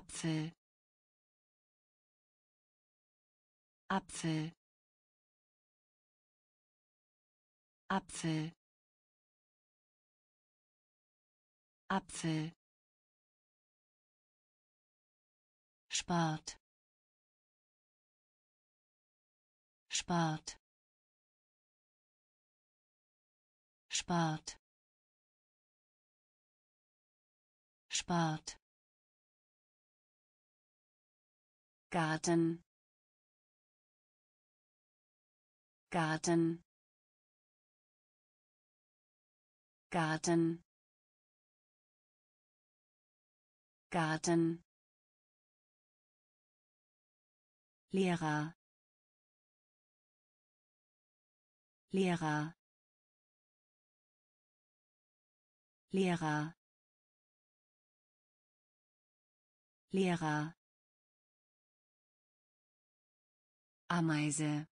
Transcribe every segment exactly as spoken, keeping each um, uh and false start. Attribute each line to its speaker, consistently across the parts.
Speaker 1: Apfel, Apfel, Apfel, Apfel, spart, spart, spart, spart, Garten, Garten, Garten, Garten, Lehrer, Lehrer, Lehrer, Lehrer, Ameise,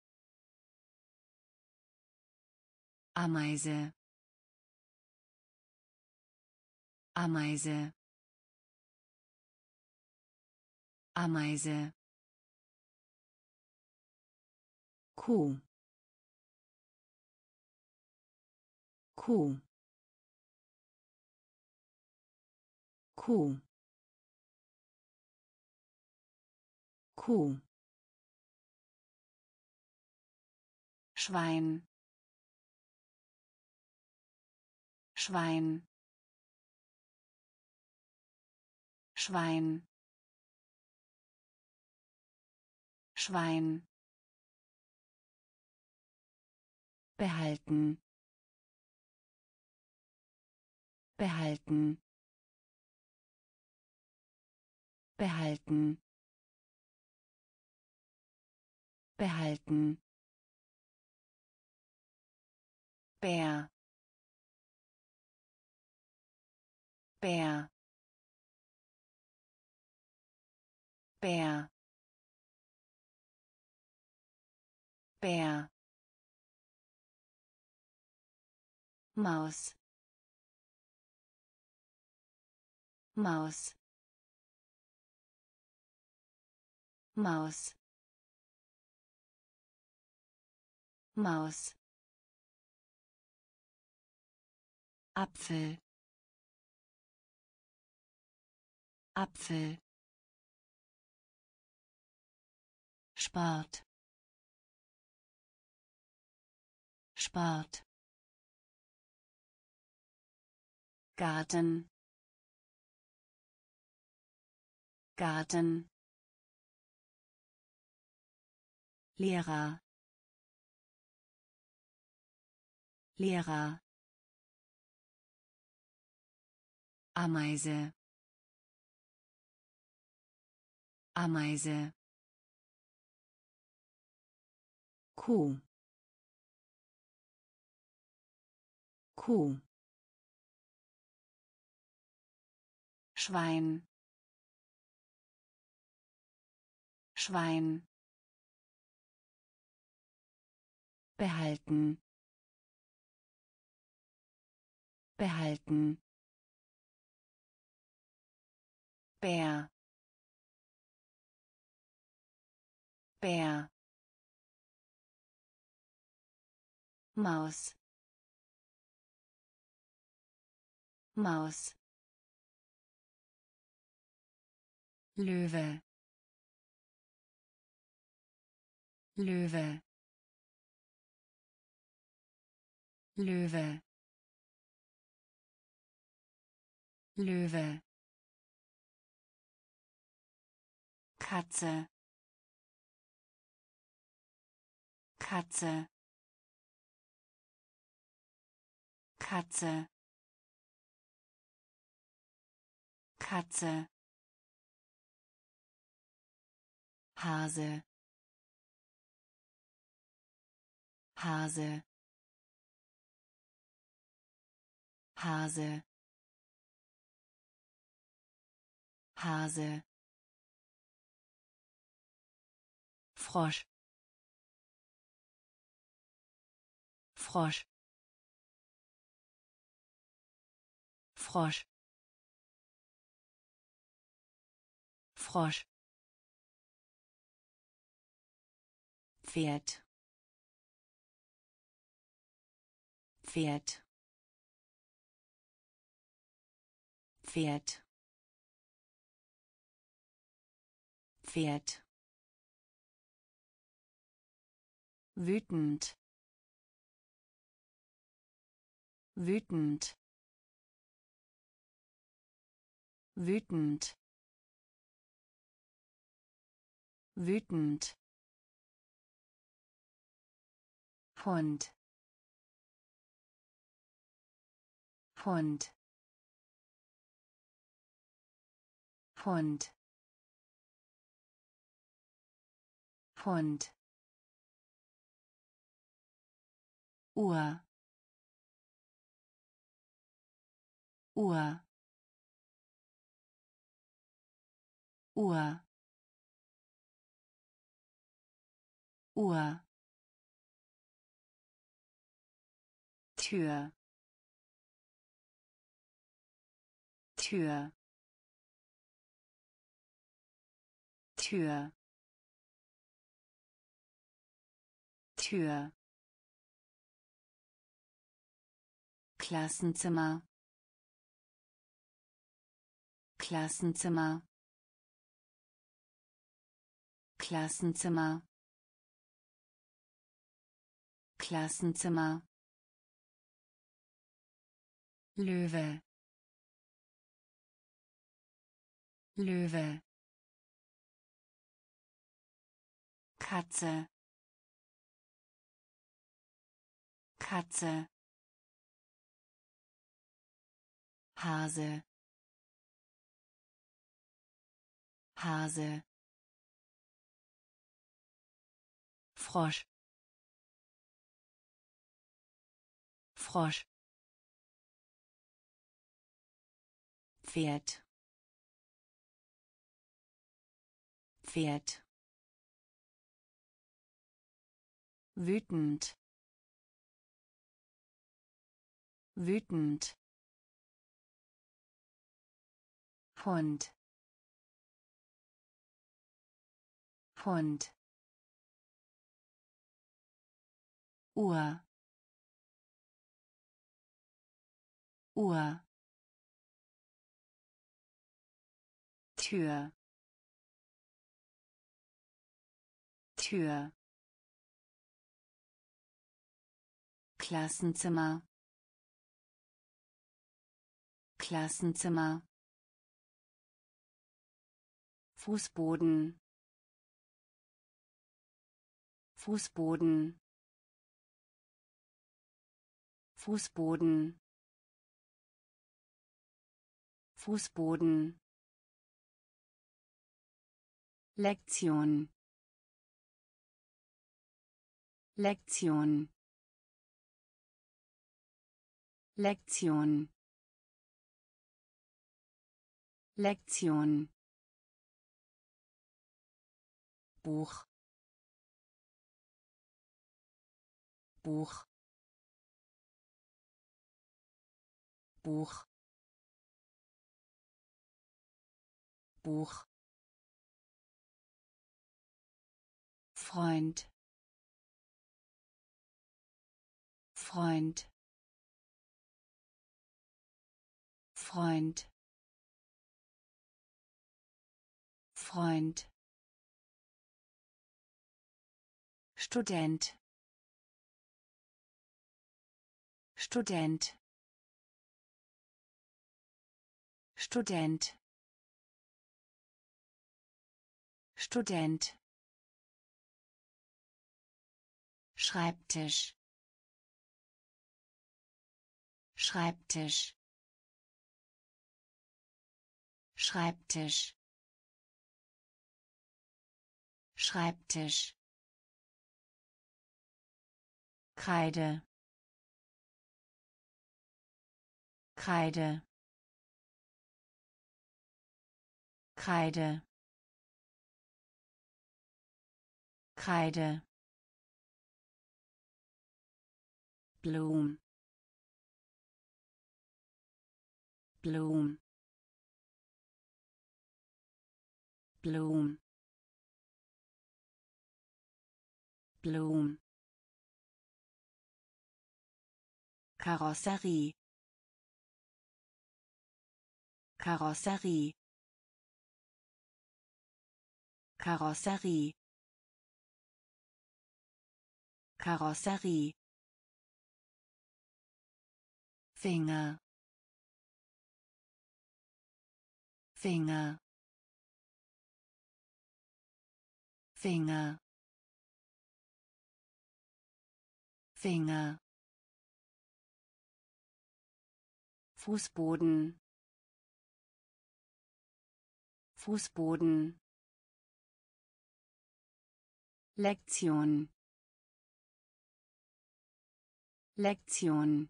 Speaker 1: Ameise, Ameise, Ameise, Kuh, Kuh, Kuh, Kuh, Schwein, Schwein, Schwein, Schwein, behalten, behalten, behalten, behalten, Bär, Bär, Bär, Bär, Maus, Maus, Maus, Maus, Apfel, Apfel, spart, spart, Garten, Garten, Lehrer, Lehrer, Ameise, Ameise, Kuh, Kuh, Schwein, Schwein, behalten, behalten, Bär, Bär, Maus, Maus, Löwe, Löwe, Löwe, Löwe, Katze, Katze, Katze, Katze, Hase, Hase, Hase, Hase, Frosch, Frosch, Frosch, Frosch, Pferd, Pferd, Pferd, Pferd, wütend, wütend, wütend, wütend, Hund, Hund, Hund, Hund, Uhr, Uhr, Uhr, Uhr, Tür, Tür, Tür, Tür, Klassenzimmer, Klassenzimmer, Klassenzimmer, Klassenzimmer, Löwe, Löwe, Katze, Katze, Hase, Hase, Frosch, Frosch, Pferd, Pferd, wütend, wütend, Hund, Hund, Uhr, Uhr, Tür, Tür, Klassenzimmer, Klassenzimmer, Fußboden, Fußboden, Fußboden, Fußboden, Lektion, Lektion, Lektion, Lektion, Buch, Buch, Buch, Buch, Freund, Freund, Freund, Freund, Student, Student, Student, Student, Schreibtisch, Schreibtisch, Schreibtisch, Schreibtisch, Kreide, Kreide, Kreide, Kreide, Blum, Blum, Bloom. Bloom. Karosserie. Karosserie. Karosserie. Karosserie. Finger. Finger. Finger. Finger. Fußboden. Fußboden. Lektion. Lektion.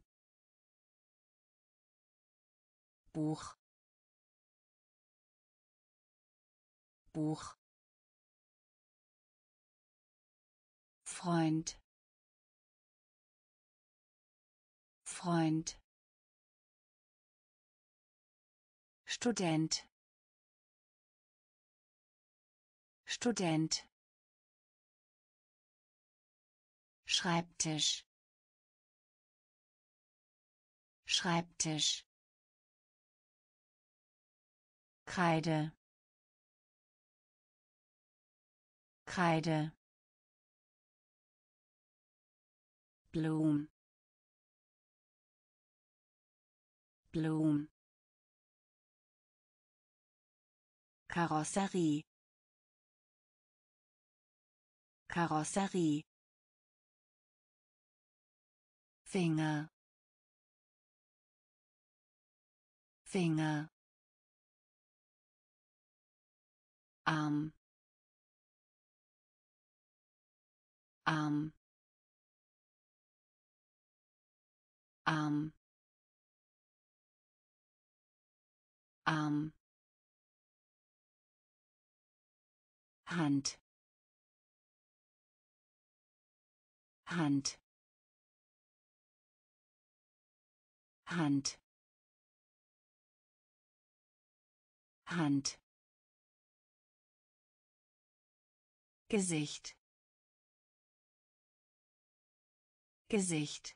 Speaker 1: Buch. Buch. Freund. Freund. Student. Student. Schreibtisch. Schreibtisch. Kreide. Kreide. Bloom. Bloom. Karosserie. Karosserie. Finger. Finger. Arm. Arm. Arm. Arm. Hand. Hand. Hand. Hand. Gesicht. Gesicht.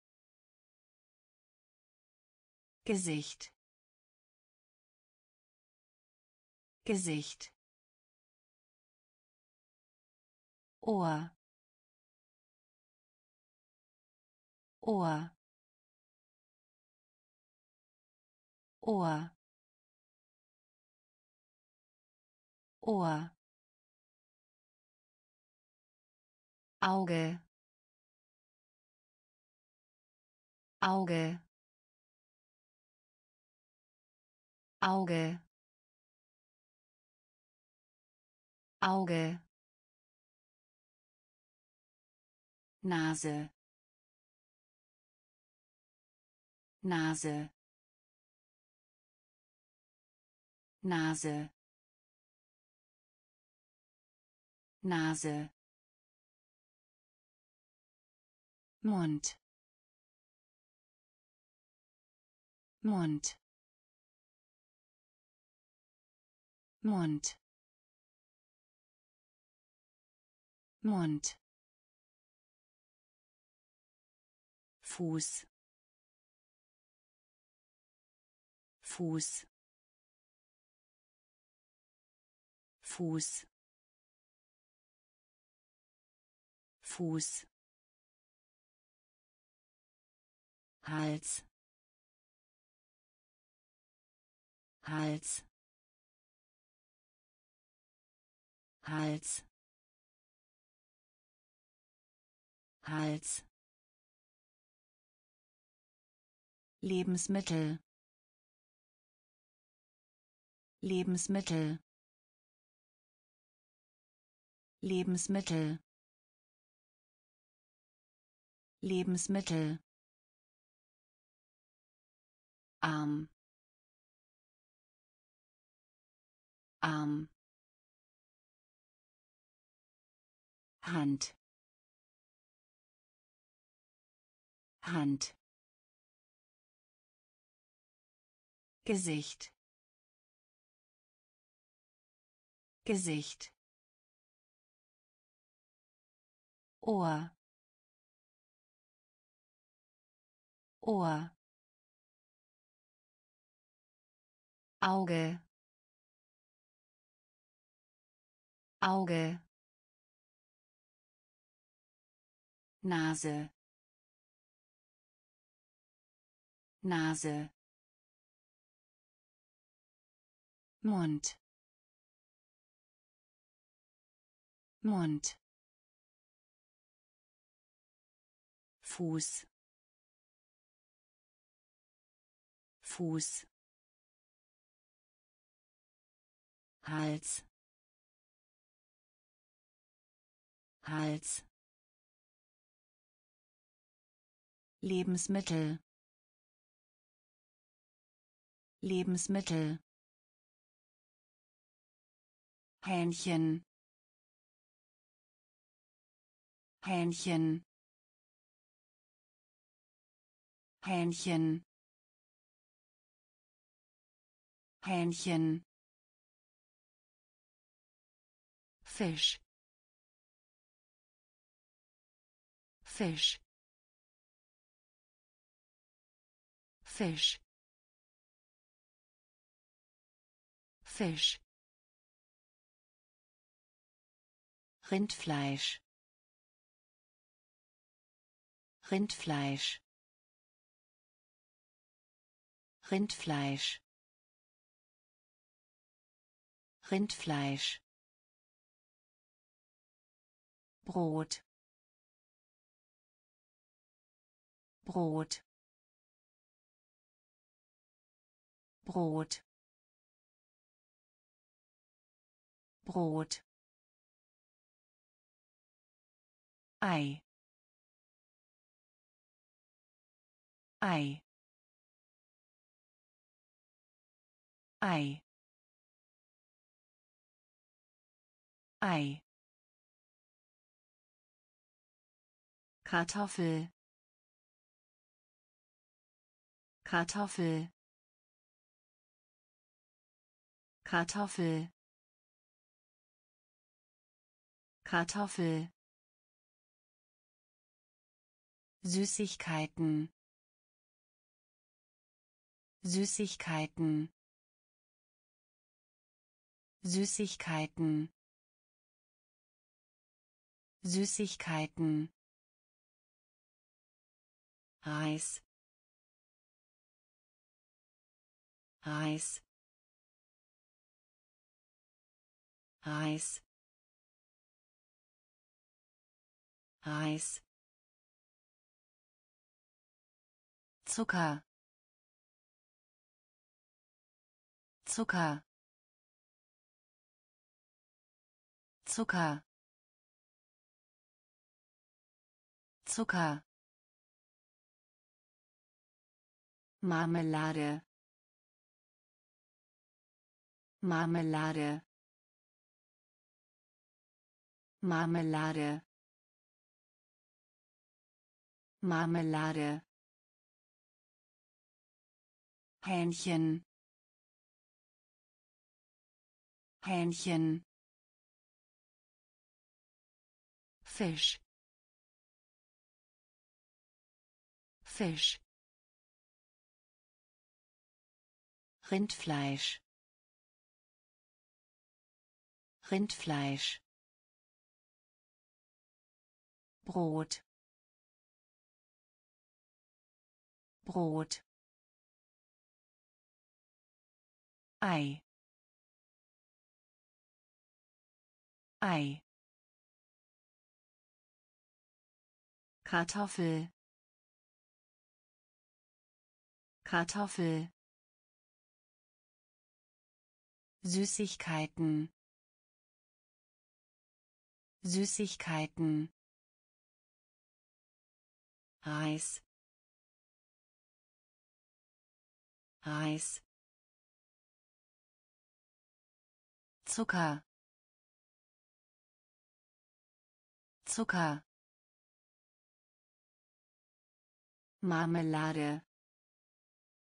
Speaker 1: Gesicht. Gesicht. Ohr. Ohr. Ohr. Ohr. Auge. Auge. Auge. Auge. Nase. Nase. Nase. Nase. Mund. Mund. Mund. Mund. Fuß. Fuß. Fuß. Fuß. Hals. Hals. Hals. Hals. Lebensmittel. Lebensmittel. Lebensmittel. Lebensmittel. Arm. Arm. Hand. Hand. Gesicht. Gesicht, Ohr, Ohr, Auge, Auge, Nase, Nase, Mund, Mund, Fuß, Fuß, Hals, Hals, Lebensmittel, Lebensmittel, Hähnchen, Hähnchen, Hähnchen, Hähnchen, Fisch, Fisch, Fisch, Fisch, Rindfleisch, Rindfleisch, Rindfleisch, Rindfleisch, Brot, Brot, Brot, Brot, Ei, Ei, Ei, Ei, Kartoffel, Kartoffel, Kartoffel, Kartoffel, Süßigkeiten, Süßigkeiten, Süßigkeiten, Süßigkeiten, Reis, Reis, Reis, Reis, Zucker, Zucker, Zucker, Zucker, Marmelade, Marmelade, Marmelade, Marmelade, Hähnchen, Hähnchen, Fisch, Fisch, Rindfleisch, Rindfleisch, Brot, Brot, Ei, Ei, Kartoffel, Kartoffel, Süßigkeiten, Süßigkeiten, Reis, Reis, Zucker, Zucker, Marmelade,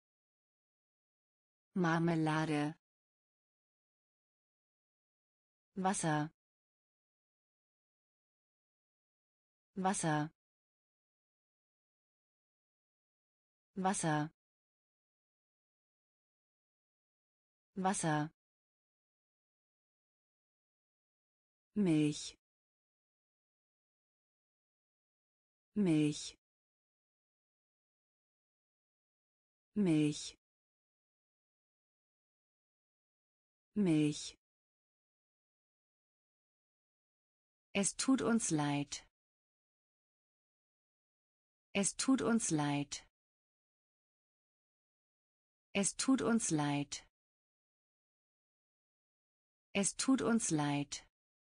Speaker 1: Marmelade, Wasser, Wasser, Wasser, Wasser, Milch, Milch, Milch, Milch. Es tut uns leid. Es tut uns leid. Es tut uns leid. Es tut uns leid.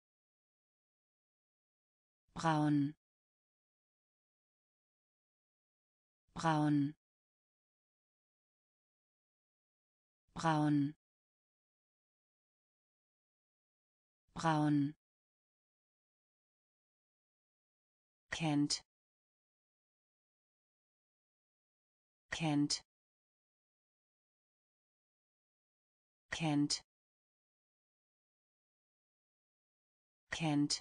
Speaker 1: Braun. Braun. Braun. Braun. Kennt. Kennt. Kennt. Kennt.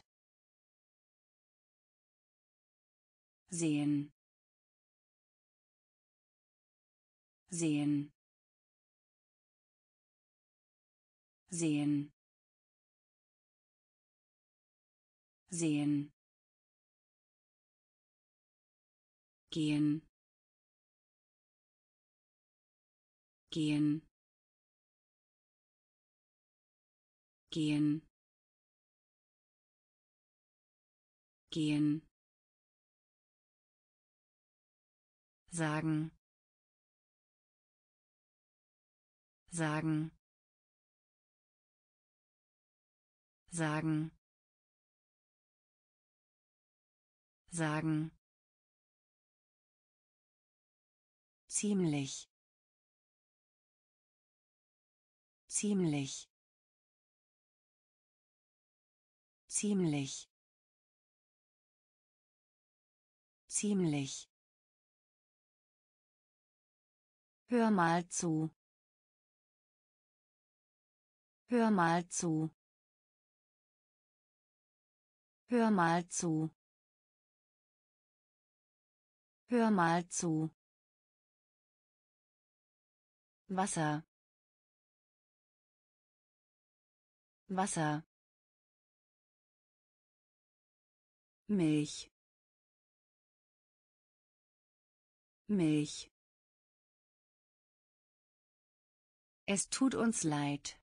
Speaker 1: Sehen. Sehen. Sehen. Sehen. Gehen. Gehen. Gehen. Gehen. Sagen. Sagen. Sagen. Sagen. Ziemlich. Ziemlich. Ziemlich. Ziemlich. Hör mal zu. Hör mal zu. Hör mal zu. Hör mal zu. Wasser. Wasser. Milch. Milch. Es tut uns leid.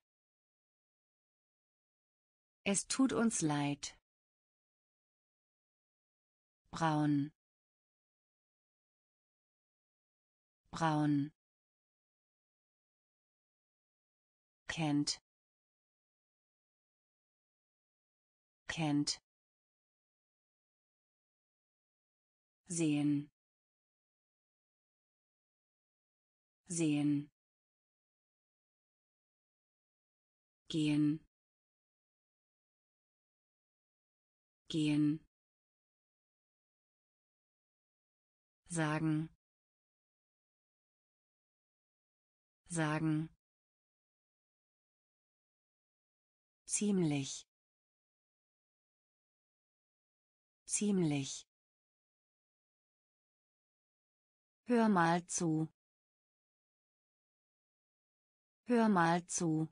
Speaker 1: Es tut uns leid. Braun. Braun. Kennt. Kennt. Sehen. Sehen. Gehen. Gehen. Sagen. Sagen. Ziemlich. Ziemlich. Hör mal zu. Hör mal zu.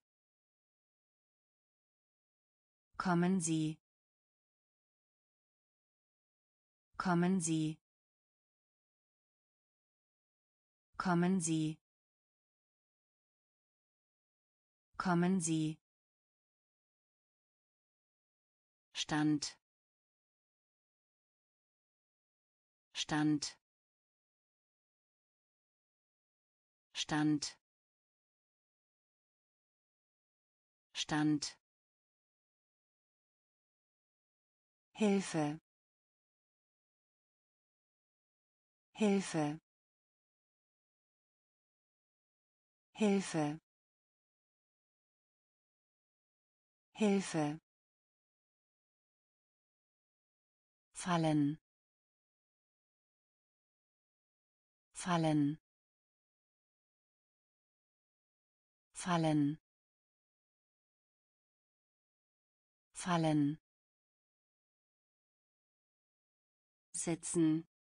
Speaker 1: Kommen Sie. Kommen Sie. Kommen Sie. Kommen Sie. Stand. Stand. Stand. Stand. Hilfe. Hilfe. Hilfe. Hilfe. Fallen. Fallen. Fallen. fallen, sitzen,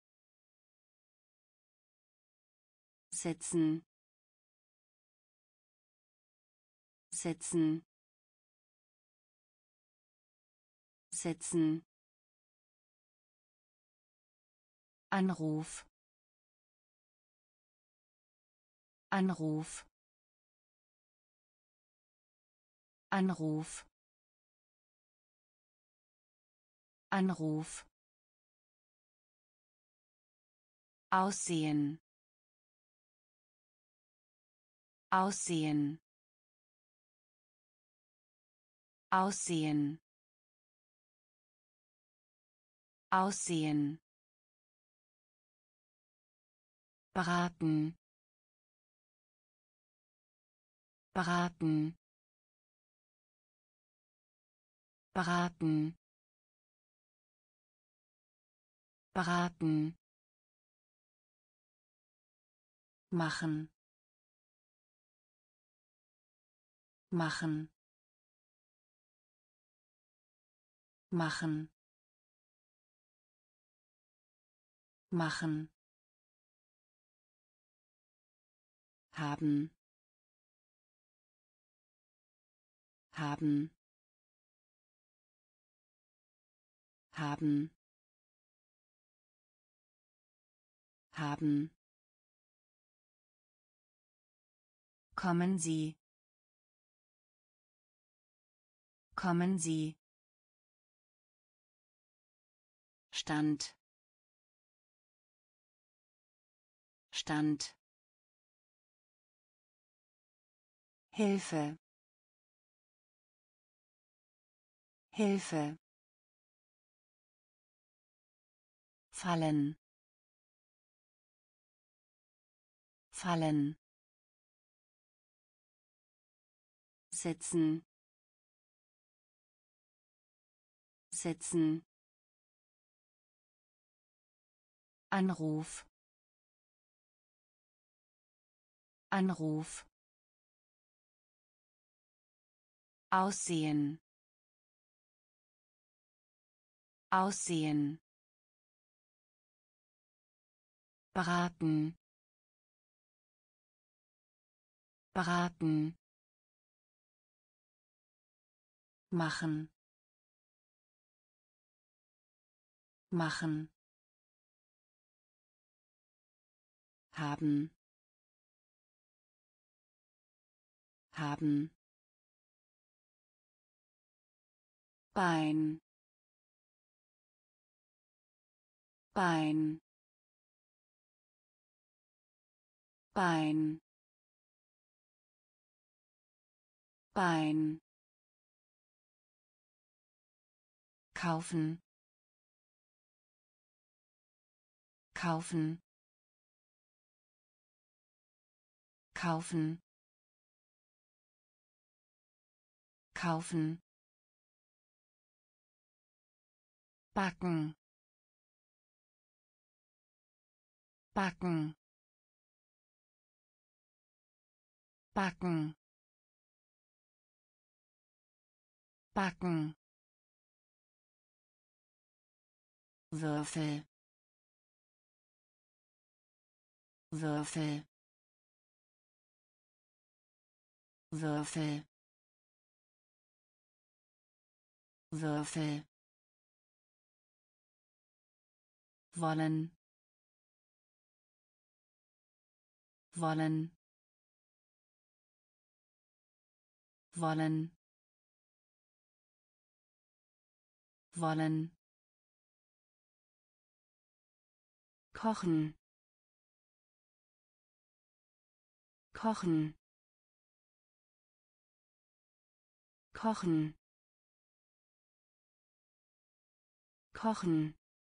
Speaker 1: sitzen, sitzen, sitzen, Anruf, Anruf, Anruf, Anruf, Aussehen, Aussehen, Aussehen, Aussehen, beraten, beraten, beraten, beraten, machen, machen, machen, machen, haben, haben, haben, haben, kommen Sie, kommen Sie, Stand, Stand, Hilfe, Hilfe, fallen, fallen, sitzen, sitzen, Anruf, Anruf, Aussehen, Aussehen, beraten, beraten, machen, machen, haben, haben, Bein, Bein, Bein, Bein, kaufen, kaufen, kaufen, kaufen, backen, backen, backen, backen, Würfel, Würfel, Würfel, Würfel, wollen, wollen, wollen, wollen, kochen, kochen, kochen, kochen,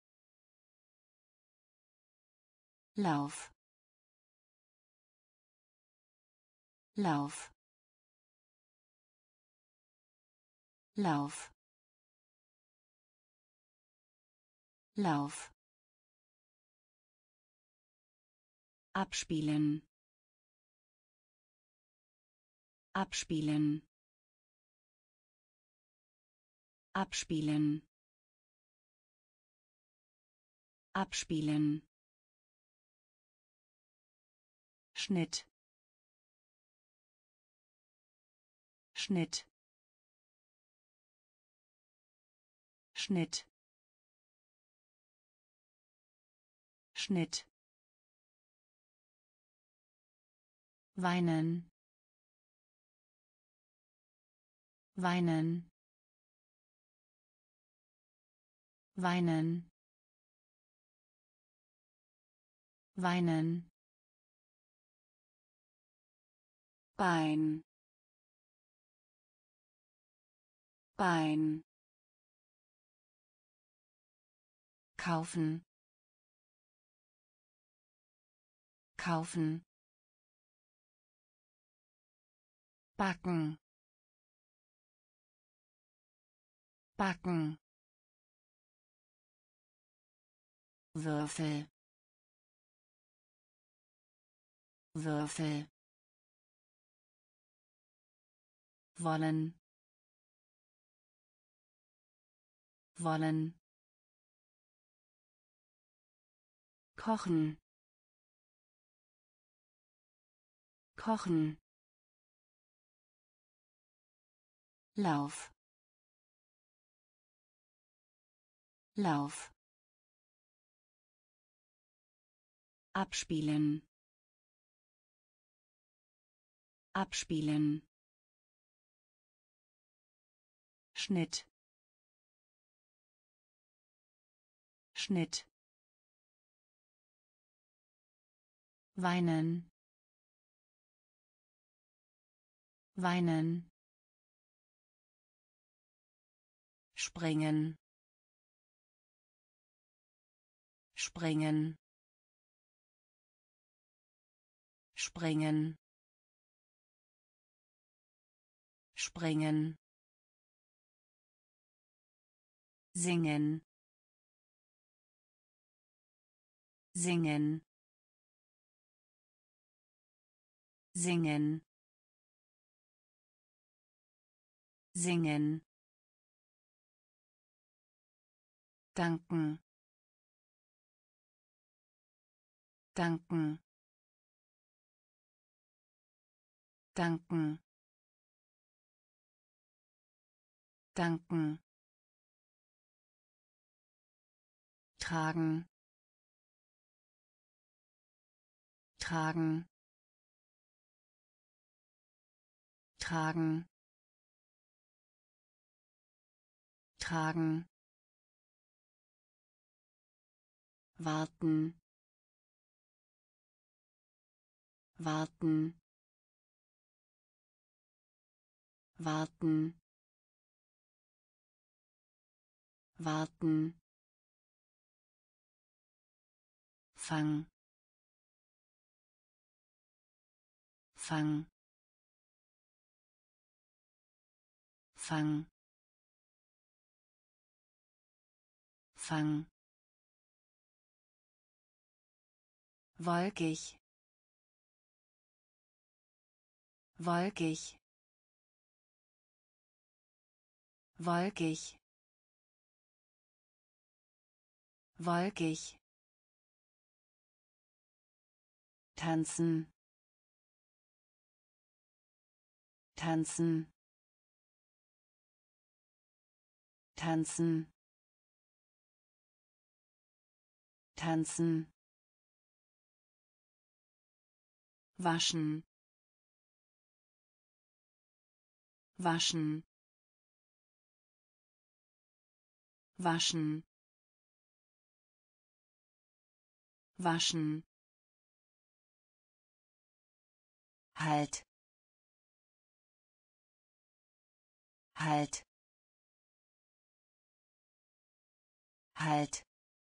Speaker 1: Lauf, Lauf, Lauf, Lauf, abspielen, abspielen, abspielen, abspielen, Schnitt, Schnitt, Schnitt, Schnitt, weinen, weinen, weinen, weinen, Bein, Bein, kaufen, kaufen, backen, backen, Würfel, Würfel, wollen, wollen, kochen, kochen, Lauf, Lauf, abspielen, abspielen, Schnitt, Schnitt, weinen, weinen, springen, springen, springen, springen, singen, singen, singen, singen, danken, danken, danken, danken, tragen, tragen, tragen, tragen, warten, warten, warten, warten, fang, fang, fang, fang, wolkig, wolkig, wolkig, wolkig, tanzen, tanzen, tanzen, tanzen, waschen, waschen, waschen, waschen, halt, halt, halt,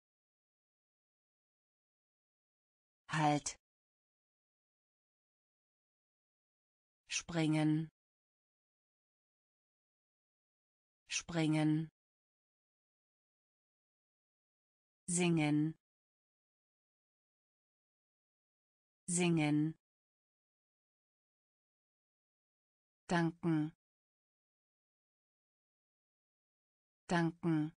Speaker 1: halt, springen, springen, singen, singen, danken, danken,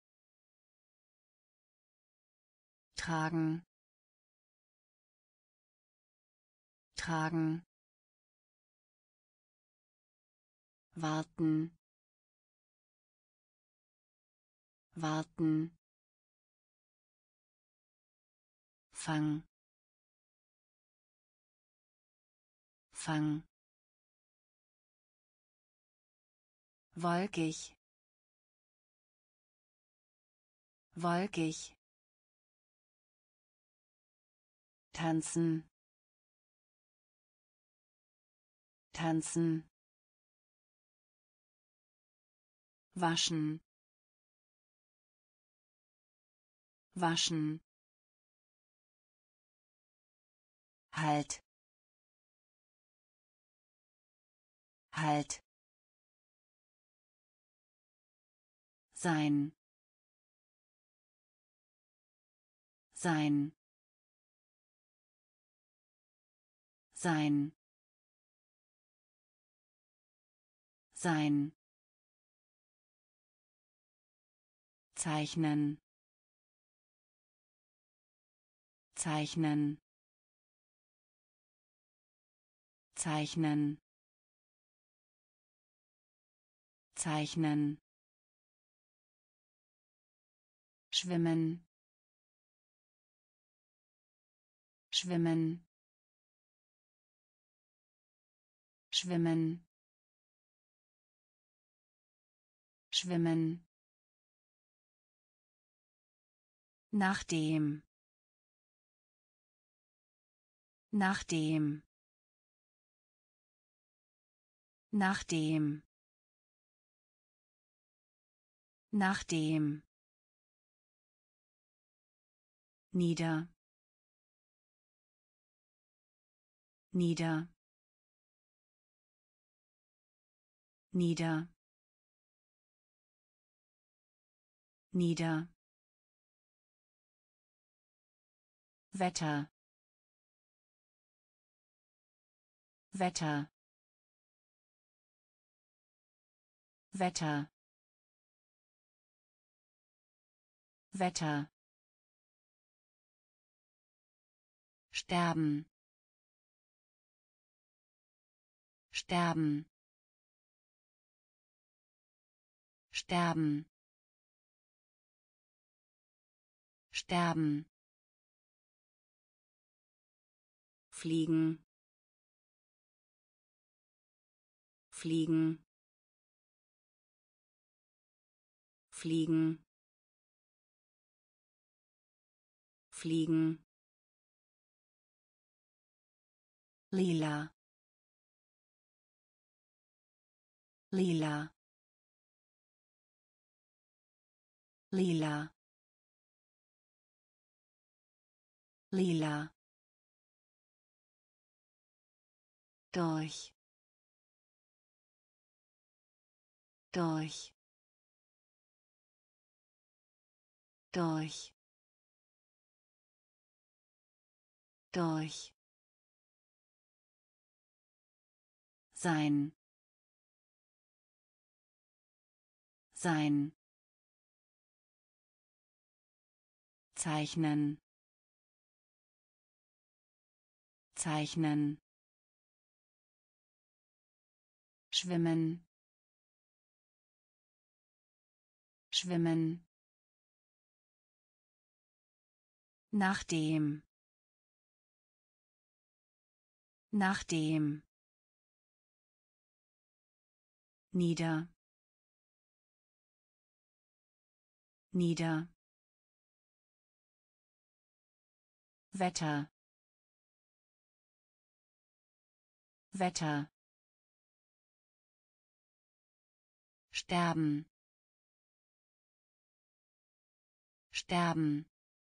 Speaker 1: tragen, tragen, warten, warten, fang, fang, wolkig, wolkig, tanzen, tanzen, waschen, waschen, halt, halt, sein, sein, sein, sein, zeichnen, zeichnen, zeichnen, zeichnen, schwimmen, schwimmen, schwimmen, schwimmen, nachdem, nachdem, nachdem, nachdem, nieder, nieder, nieder, nieder, Wetter, Wetter, Wetter, Wetter, sterben, sterben, sterben, sterben, fliegen, fliegen, fliegen, fliegen, lila, lila, lila, lila, durch, durch, durch, durch, sein, sein, zeichnen, zeichnen, schwimmen, schwimmen, nachdem, nachdem, nieder, nieder, Wetter, Wetter, sterben, sterben,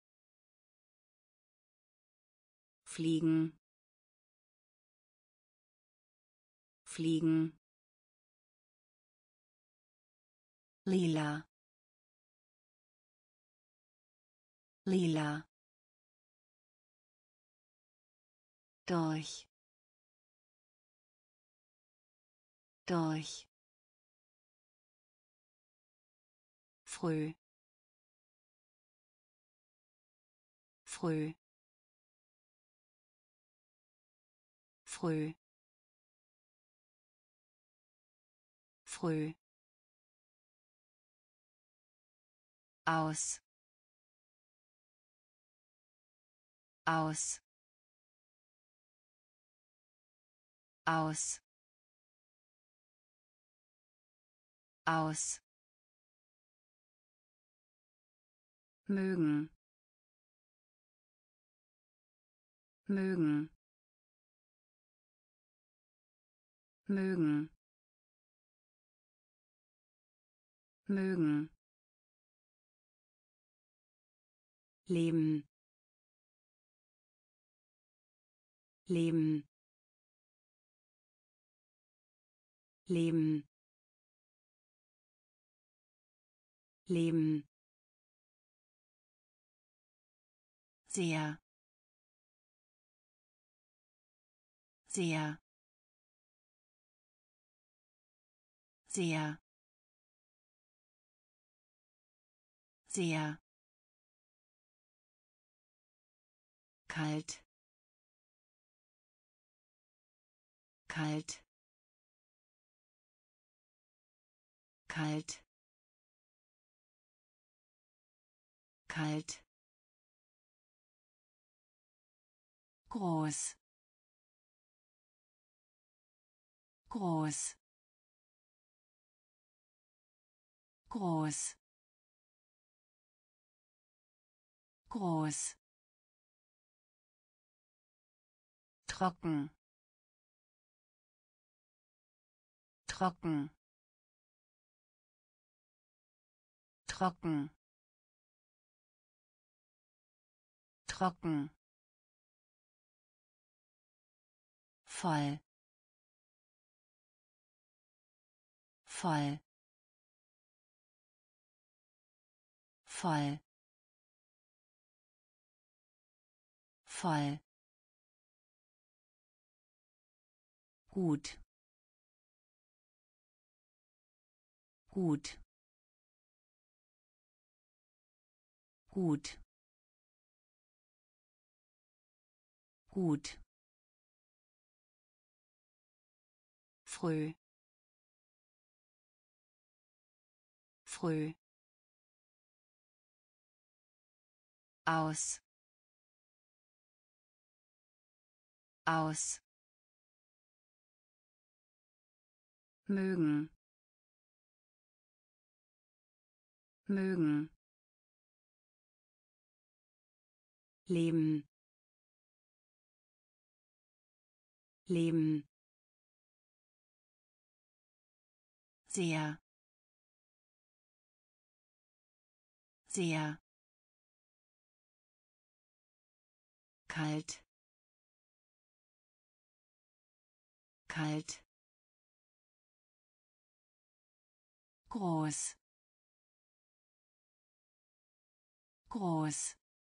Speaker 1: fliegen, fliegen, lila, lila, durch, durch, früh früh früh früh aus aus aus aus mögen mögen mögen mögen leben leben leben leben sehr sehr sehr sehr kalt kalt kalt kalt groß groß groß groß trocken trocken trocken trocken voll voll voll voll gut gut gut gut früh früh aus aus mögen mögen leben leben sehr sehr kalt kalt groß groß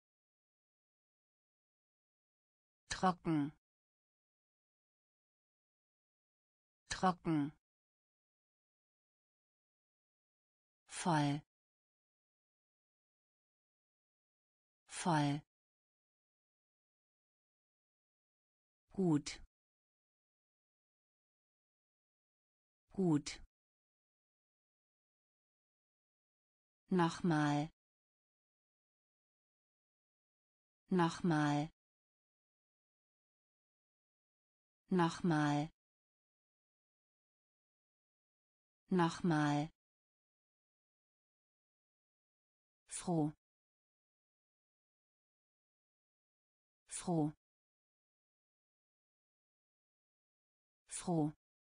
Speaker 1: trocken trocken voll voll gut gut nochmal nochmal nochmal nochmal froh froh froh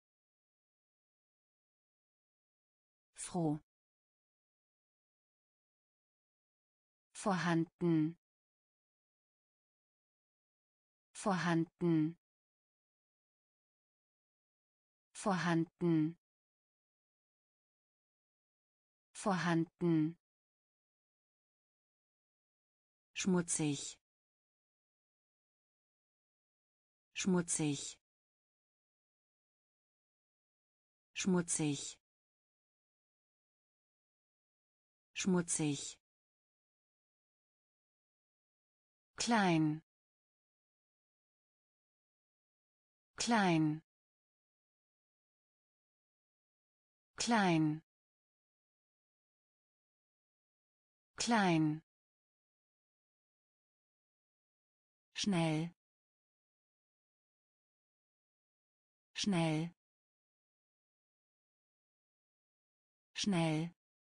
Speaker 1: froh vorhanden vorhanden vorhanden vorhanden schmutzig schmutzig schmutzig schmutzig, klein, klein, klein, klein, schnell, schnell, schnell,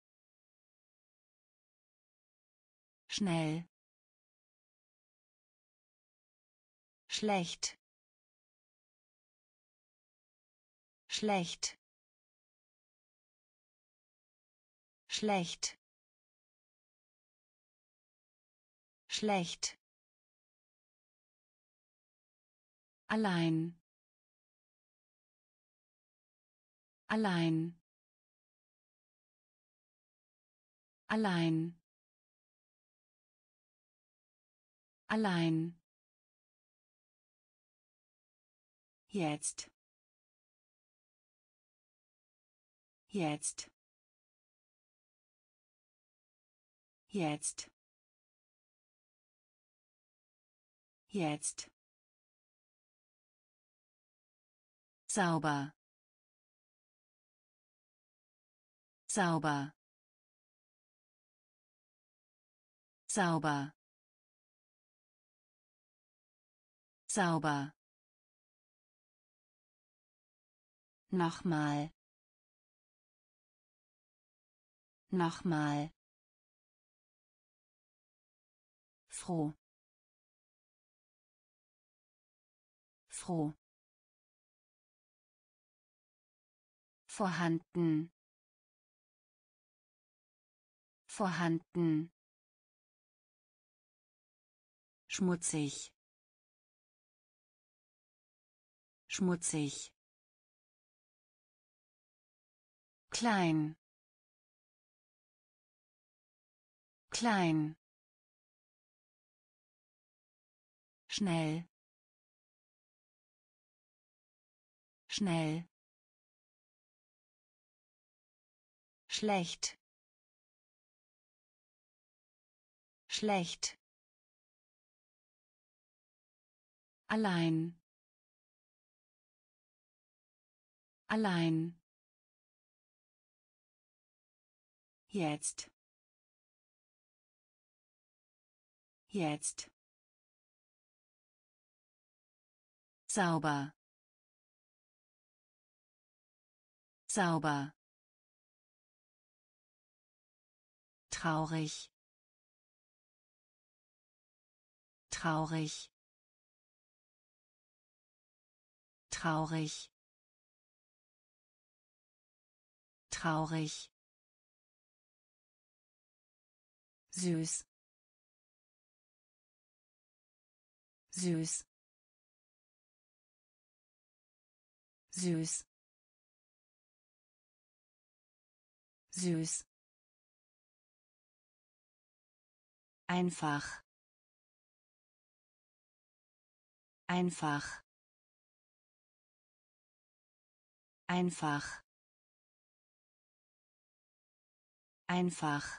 Speaker 1: schnell, schlecht, schlecht, schlecht, schlecht, allein, allein, allein, allein, jetzt, jetzt, jetzt, jetzt, sauber, sauber, sauber, sauber, nochmal, nochmal, froh, froh, vorhanden, vorhanden, schmutzig, schmutzig, klein, klein, schnell, schnell, schlecht, schlecht, allein, allein, jetzt, jetzt, sauber, sauber, traurig, traurig, traurig, traurig, süß, süß, süß, süß, einfach, einfach, einfach, einfach,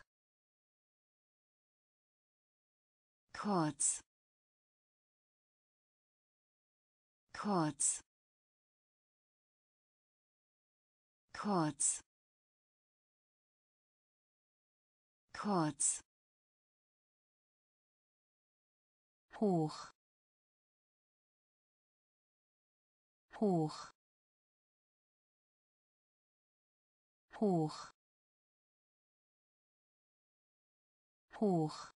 Speaker 1: kurz, kurz, kurz, kurz, hoch, hoch, hoch, hoch,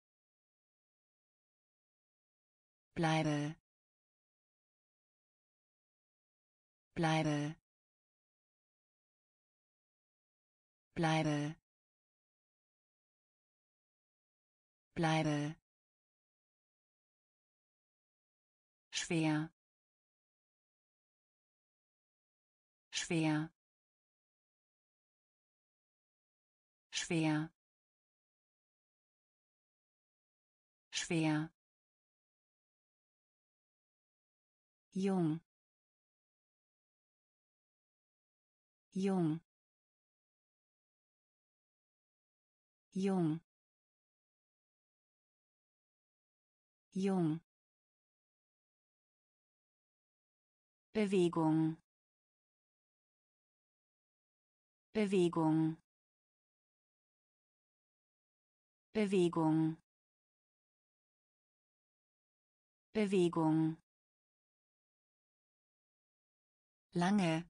Speaker 1: bleibe, bleibe, bleibe, bleibe, schwer, schwer, schwer, schwer, jung, jung, jung, jung, Bewegung, Bewegung, Bewegung, Bewegung, lange,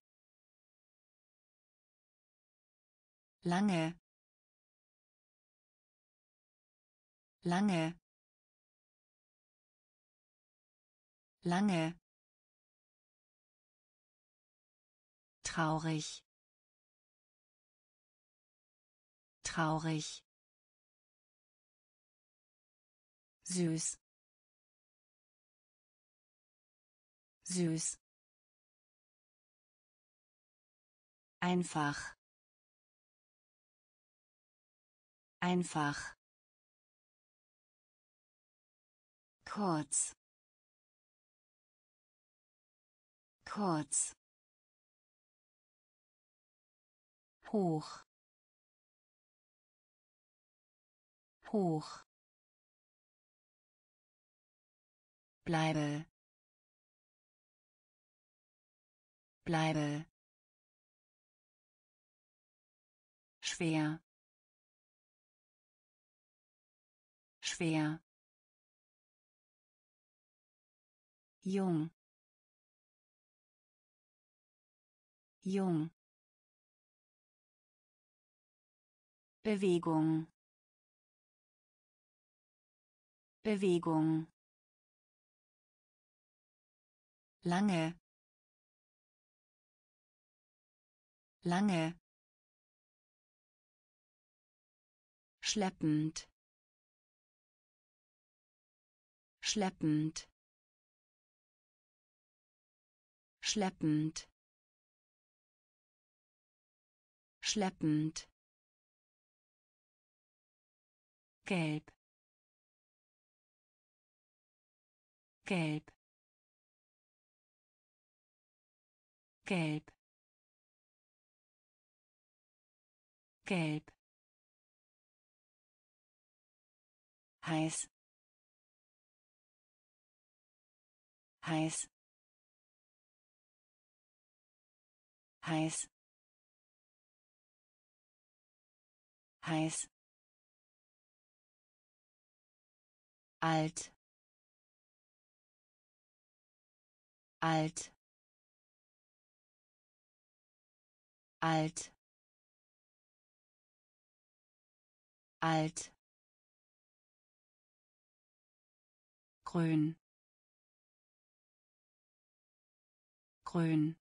Speaker 1: lange, lange, lange, traurig, traurig, süß, süß, einfach, einfach, kurz, kurz, hoch, hoch, bleibe, bleibe, schwer, schwer, jung, jung, Bewegung, Bewegung, lange, lange, schleppend, schleppend, schleppend, schleppend, gelb, gelb, gelb, gelb, heiß, heiß, heiß, heiß, alt, alt, alt, alt, grün, grün,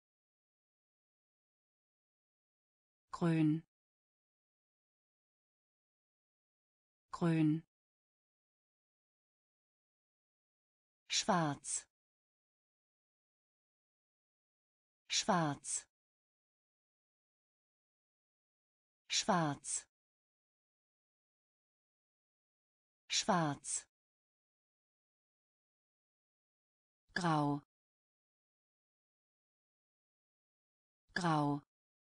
Speaker 1: grün, grün, schwarz, schwarz, schwarz, schwarz, grau, grau,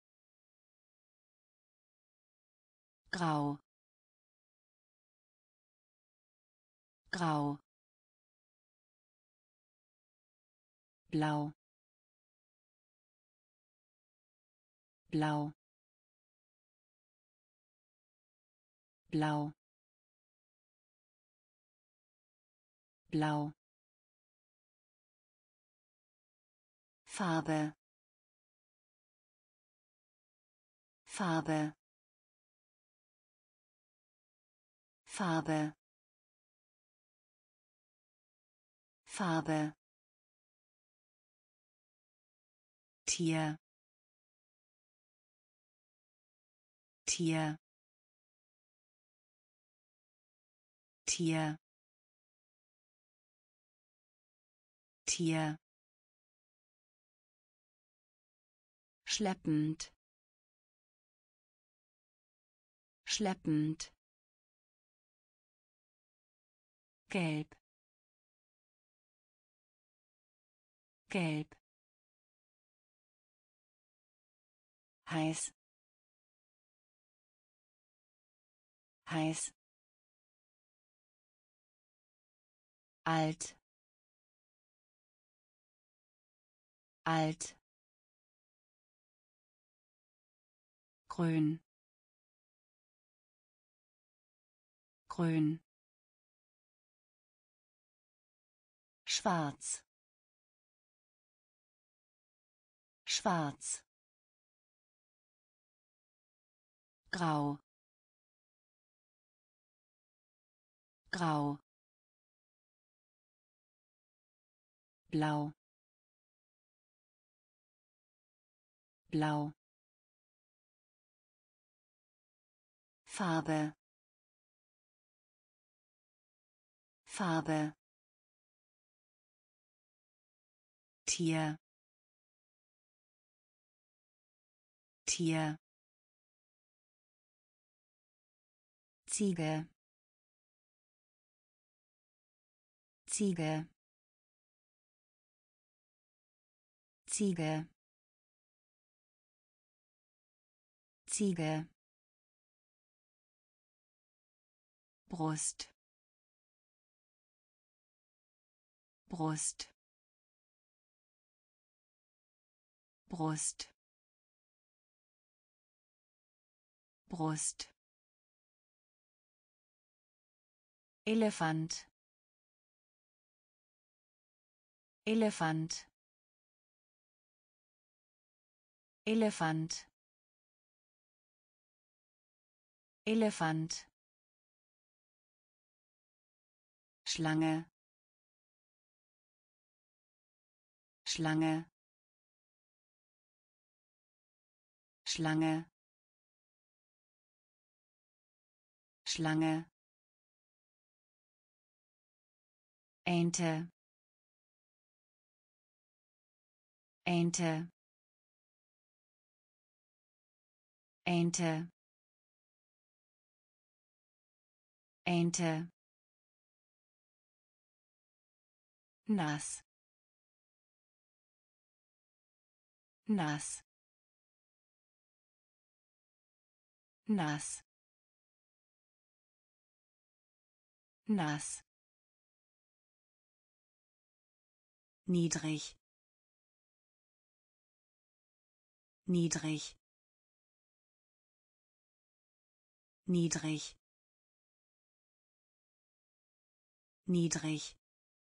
Speaker 1: grau, grau, blau, blau, blau, blau, Farbe, Farbe, Farbe, Farbe, Tier, Tier, Tier, Tier, schleppend, schleppend, gelb, gelb, heiß, heiß, alt, alt, grün, grün, schwarz, schwarz, grau, grau, blau, blau, Farbe, Farbe, Tier, Tier, Ziege, Ziege, Ziege, Ziege, Brust, Brust, Brust, Brust, Elefant, Elefant, Elefant, Elefant, Schlange, Schlange, Schlange, Schlange, Ente, Ente, Ente, Ente, nass, nass, nass, nass, niedrig, niedrig, niedrig, niedrig,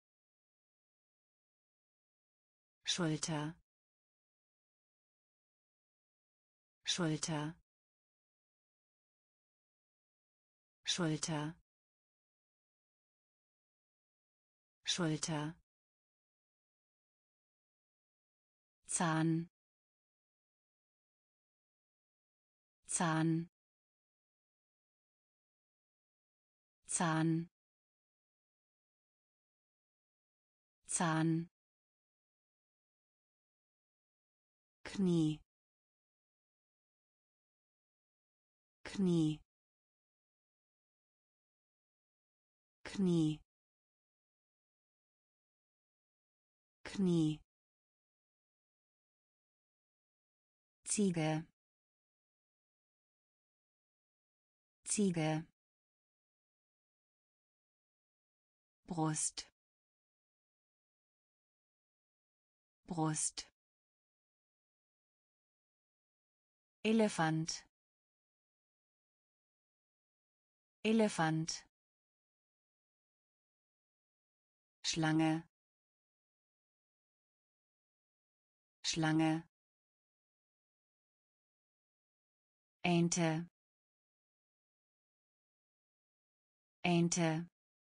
Speaker 1: Schulter, Schulter, Schulter, Schulter, Zahn, Zahn, Zahn, Zahn, Knie, Knie, Knie, Knie, Ziege, Ziege, Brust, Brust, Elefant, Elefant, Schlange, Schlange, Ente, Ente,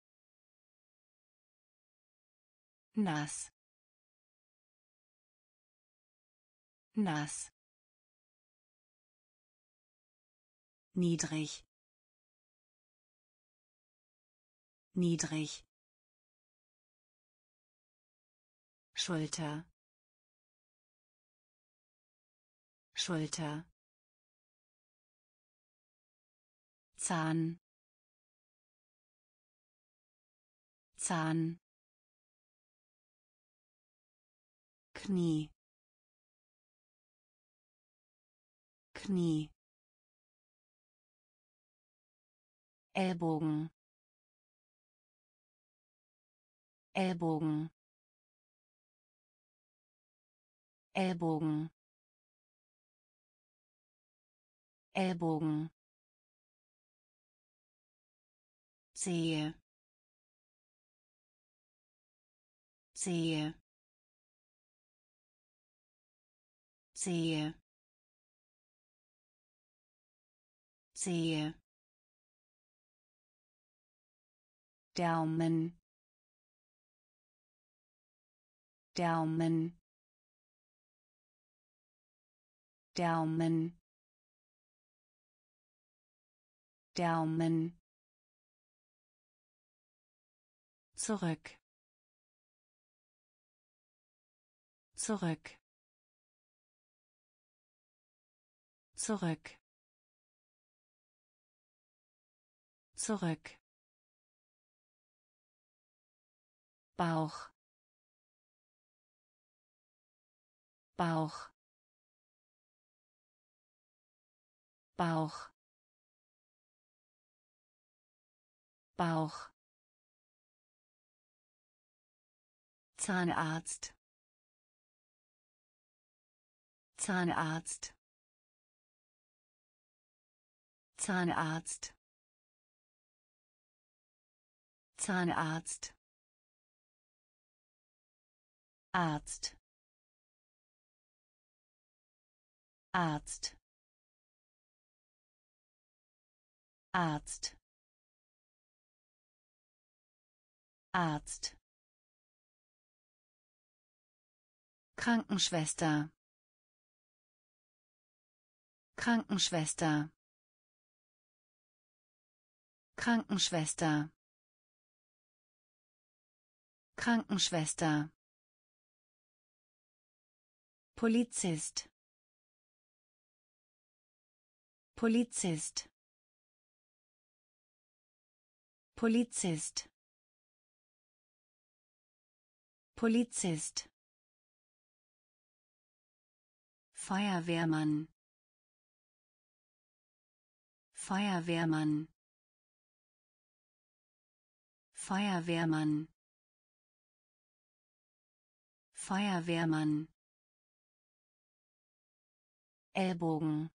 Speaker 1: nass, nass, niedrig, niedrig, Schulter, Schulter, Zahn, Zahn, Knie, Knie, Ellbogen Ellbogen Ellbogen Ellbogen sehe sehe sehe sehe Daumen Daumen Daumen Daumen zurück zurück zurück zurück Bauch Bauch Bauch Bauch Zahnarzt Zahnarzt Zahnarzt Zahnarzt Arzt Arzt Arzt Arzt Krankenschwester Krankenschwester Krankenschwester Krankenschwester Polizist Polizist Polizist Polizist Feuerwehrmann Feuerwehrmann Feuerwehrmann Feuerwehrmann Ellbogen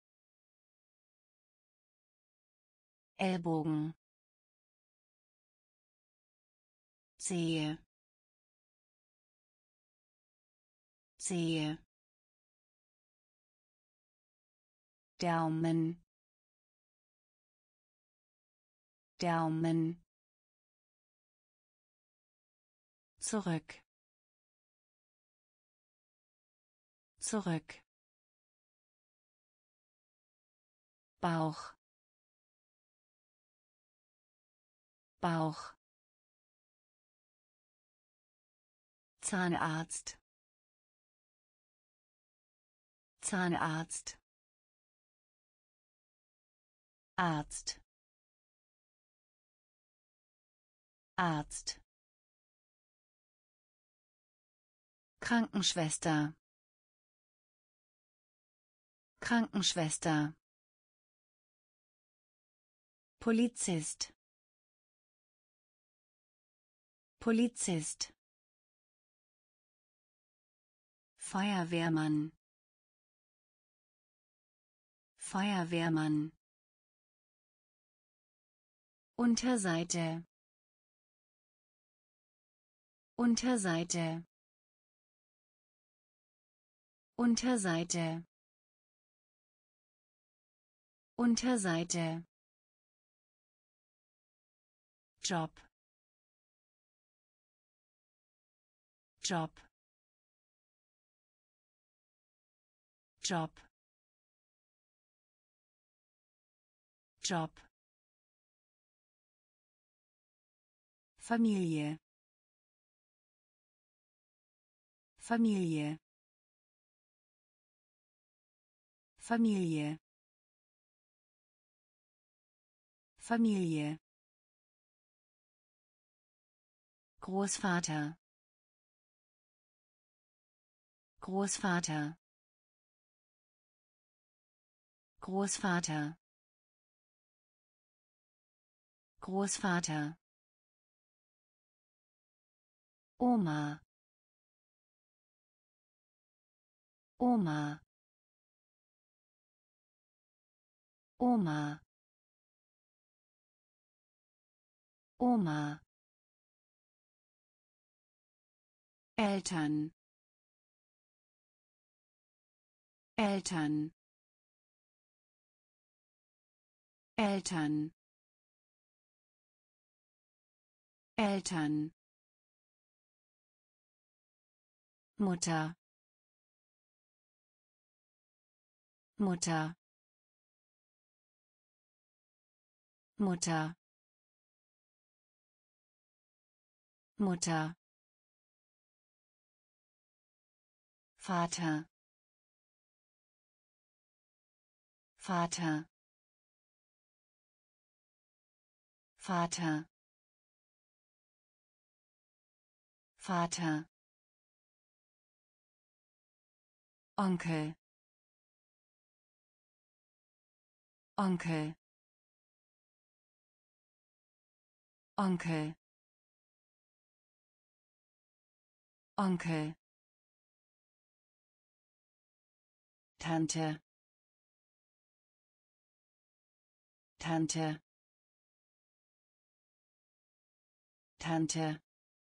Speaker 1: Ellbogen sehe sehe Daumen Daumen zurück zurück Bauch Bauch Zahnarzt Zahnarzt Arzt Arzt Krankenschwester Krankenschwester Polizist Polizist Feuerwehrmann Feuerwehrmann Unterseite Unterseite Unterseite Unterseite Job Job Job Job Familie Familie Familie Familie Großvater Großvater Großvater Großvater, Oma, Oma, Oma, Oma, Eltern, Eltern, Eltern, Eltern, Mutter, Mutter, Mutter, Mutter, Vater, Vater, Vater, Vater, Onkel, Onkel, Onkel, Onkel, Tante, Tante, Tante,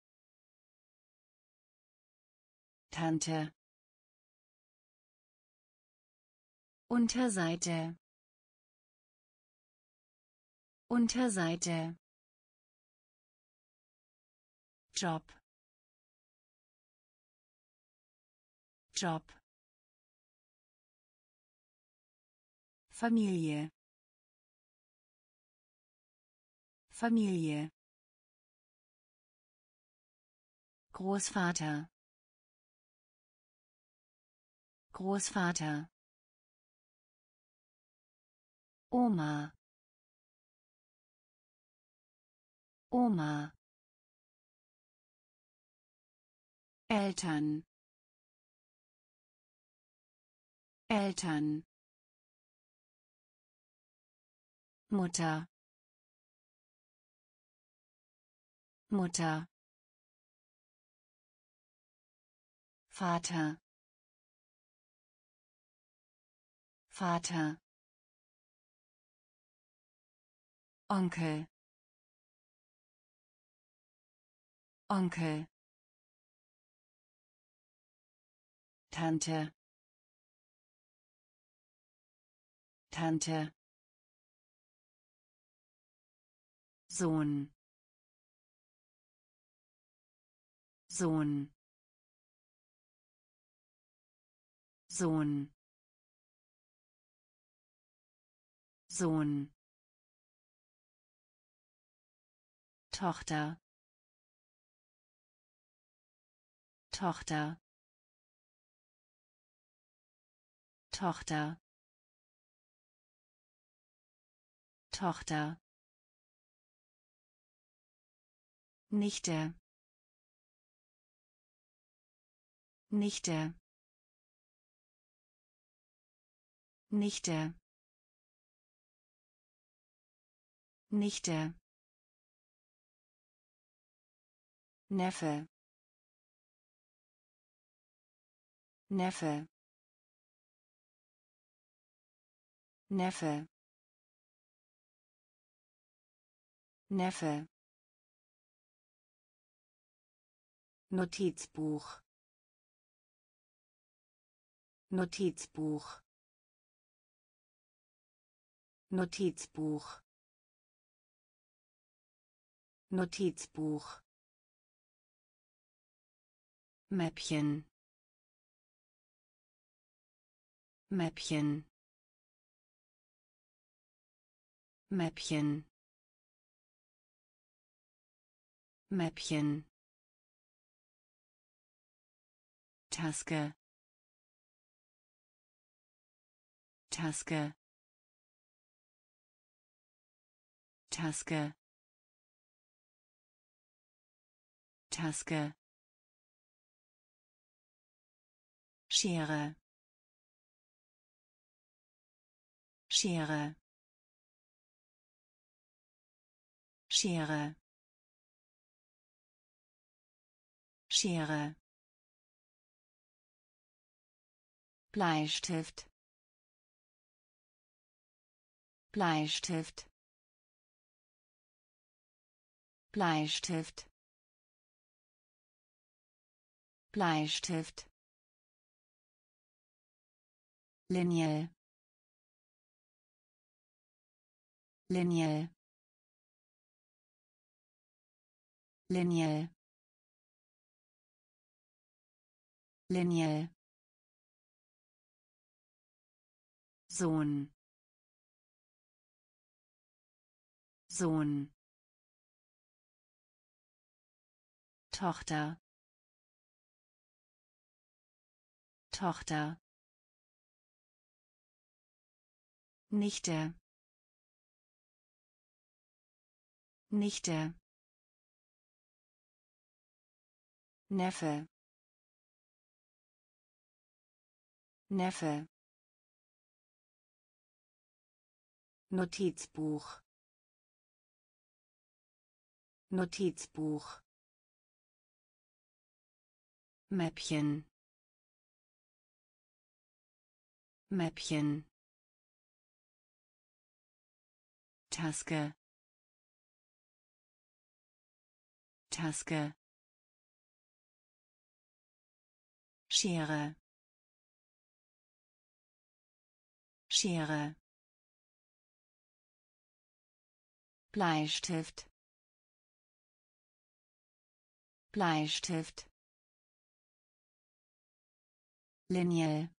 Speaker 1: Tante, Unterseite, Unterseite, Job, Job, Familie, Familie, Großvater, Großvater, Oma, Oma, Eltern, Eltern, Mutter, Mutter, Vater, Vater, Onkel, Onkel, Tante, Tante, Sohn, Sohn, Sohn, Sohn, Tochter, Tochter, Tochter, Tochter, Nichte, Nichte, Nichte, Nichte, Neffe, Neffe, Neffe, Neffe, Notizbuch, Notizbuch, Notizbuch, Notizbuch, Mäppchen, Mäppchen, Mäppchen, Mäppchen, Taske, Taske, Taske, Taske, Schere, Schere, Schere. Schere. Bleistift. Bleistift. Bleistift. Bleistift. Linie. Linie. Linie. Linie. Sohn. Sohn. Tochter. Tochter. Nichte. Nichte. Neffe. Neffe. Notizbuch. Notizbuch. Mäppchen. Mäppchen. Taske. Taske. Schere. Schere. Bleistift. Bleistift. Linie.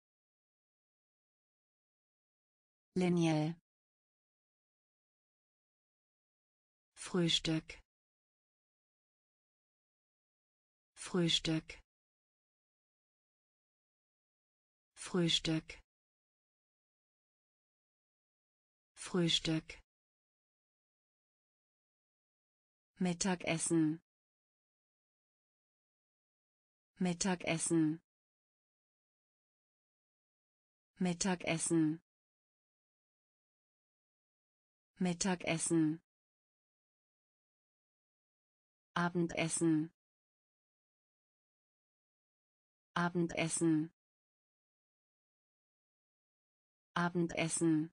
Speaker 1: Linie. Frühstück. Frühstück. Frühstück. Frühstück. Mittagessen. Mittagessen. Mittagessen. Mittagessen. Abendessen. Abendessen. Abendessen.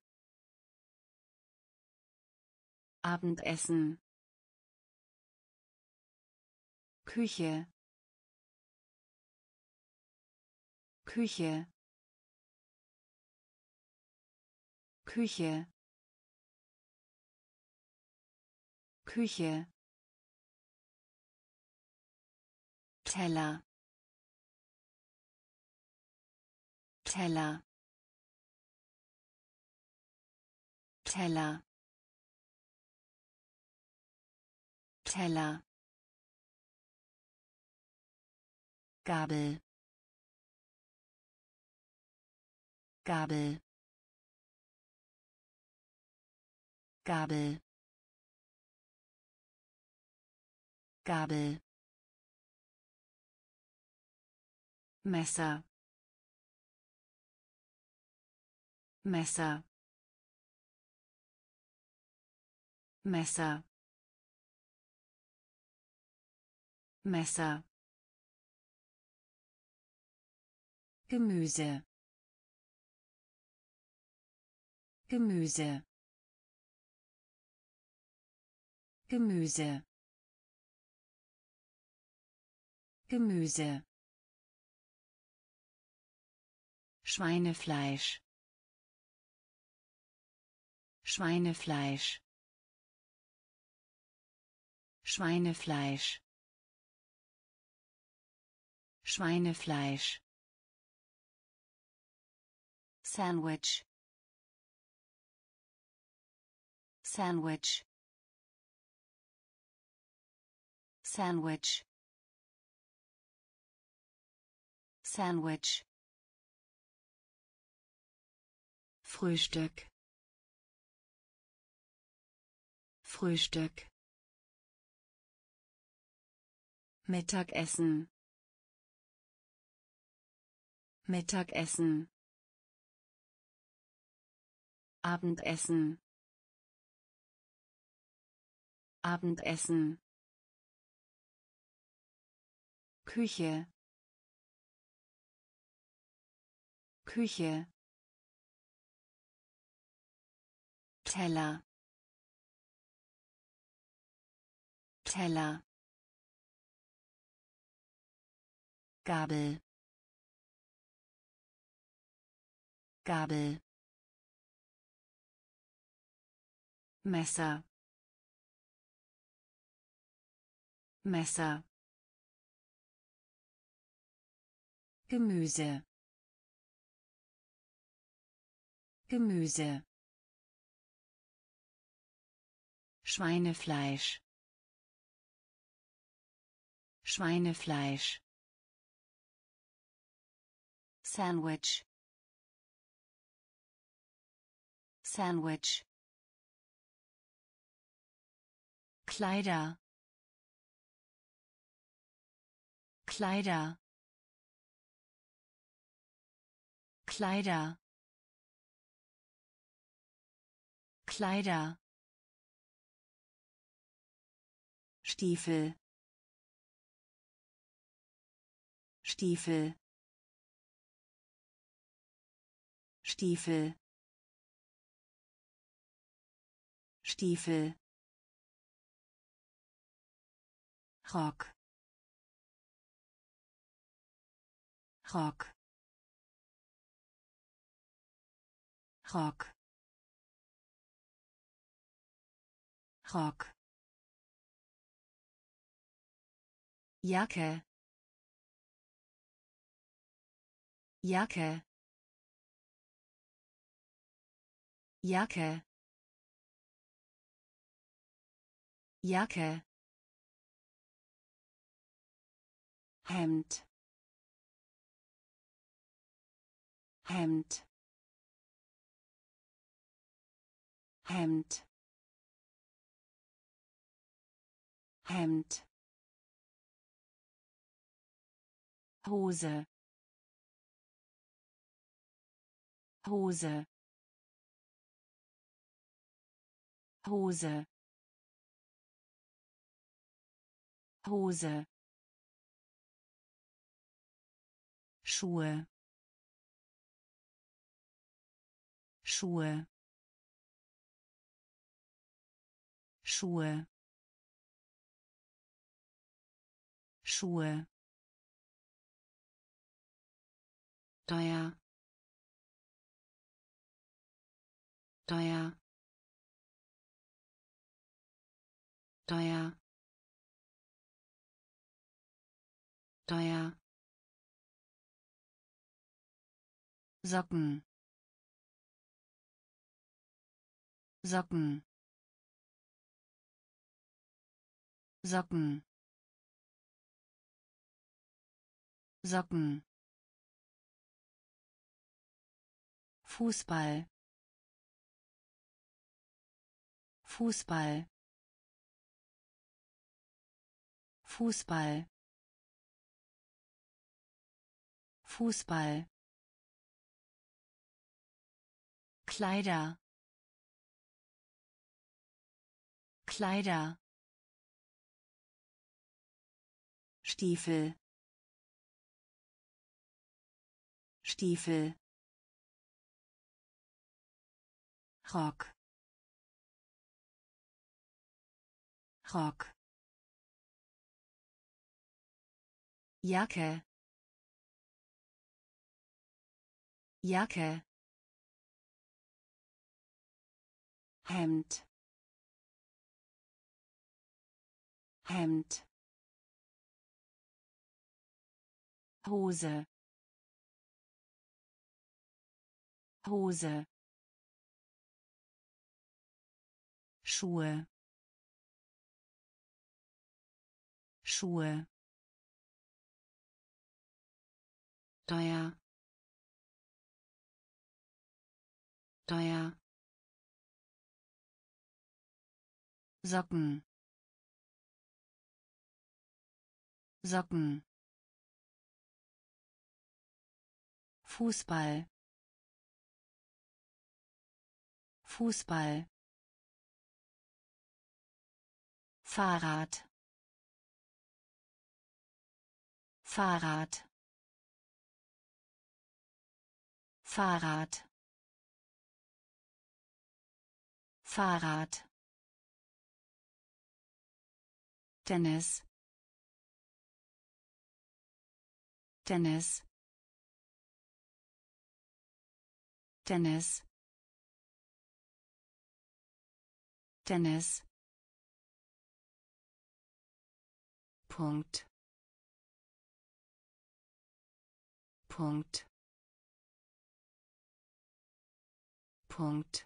Speaker 1: Abendessen. Küche. Küche. Küche. Küche. Teller. Teller. Teller. Teller. Gabel. Gabel. Gabel. Gabel. Messer. Messer. Messer. Messer. Gemüse. Gemüse. Gemüse. Gemüse. Schweinefleisch. Schweinefleisch. Schweinefleisch. Schweinefleisch. Sandwich. Sandwich. Sandwich. Sandwich. Frühstück. Frühstück. Mittagessen. Mittagessen. Abendessen. Abendessen. Küche. Küche. Teller. Teller. Gabel. Gabel. Messer. Messer. Gemüse. Gemüse. Schweinefleisch. Schweinefleisch. Sandwich. Sandwich. Kleider. Kleider. Kleider. Kleider. Stiefel. Stiefel. Stiefel. Stiefel. Rock. Rock. Rock. Rock. Jacke. Jacke. Jacke. Jacke. Hemd. Hemd. Hemd. Hemd. Hose. Hose. Hose. Hose. Schuhe. Schuhe. Schuhe. Schuhe. Teuer. Teuer. Teuer. Teuer. Socken. Socken. Socken. Socken. Fußball. Fußball. Fußball. Fußball. Kleider. Kleider. Stiefel. Stiefel. Rock. Rock. Jacke. Jacke. Hemd. Hemd. Hose. Hose. Schuhe. Schuhe. Teuer. Teuer. Socken. Socken. Fußball. Fußball. Fahrrad Fahrrad Fahrrad Fahrrad Tennis Tennis Tennis Tennis Punkt Punkt Punkt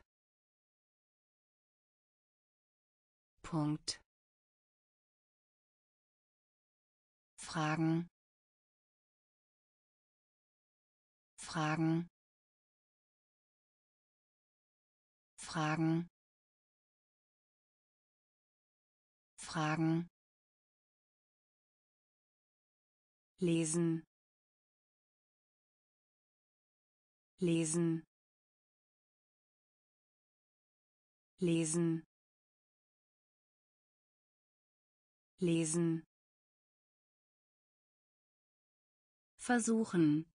Speaker 1: Punkt Fragen Fragen Fragen Fragen lesen lesen lesen lesen versuchen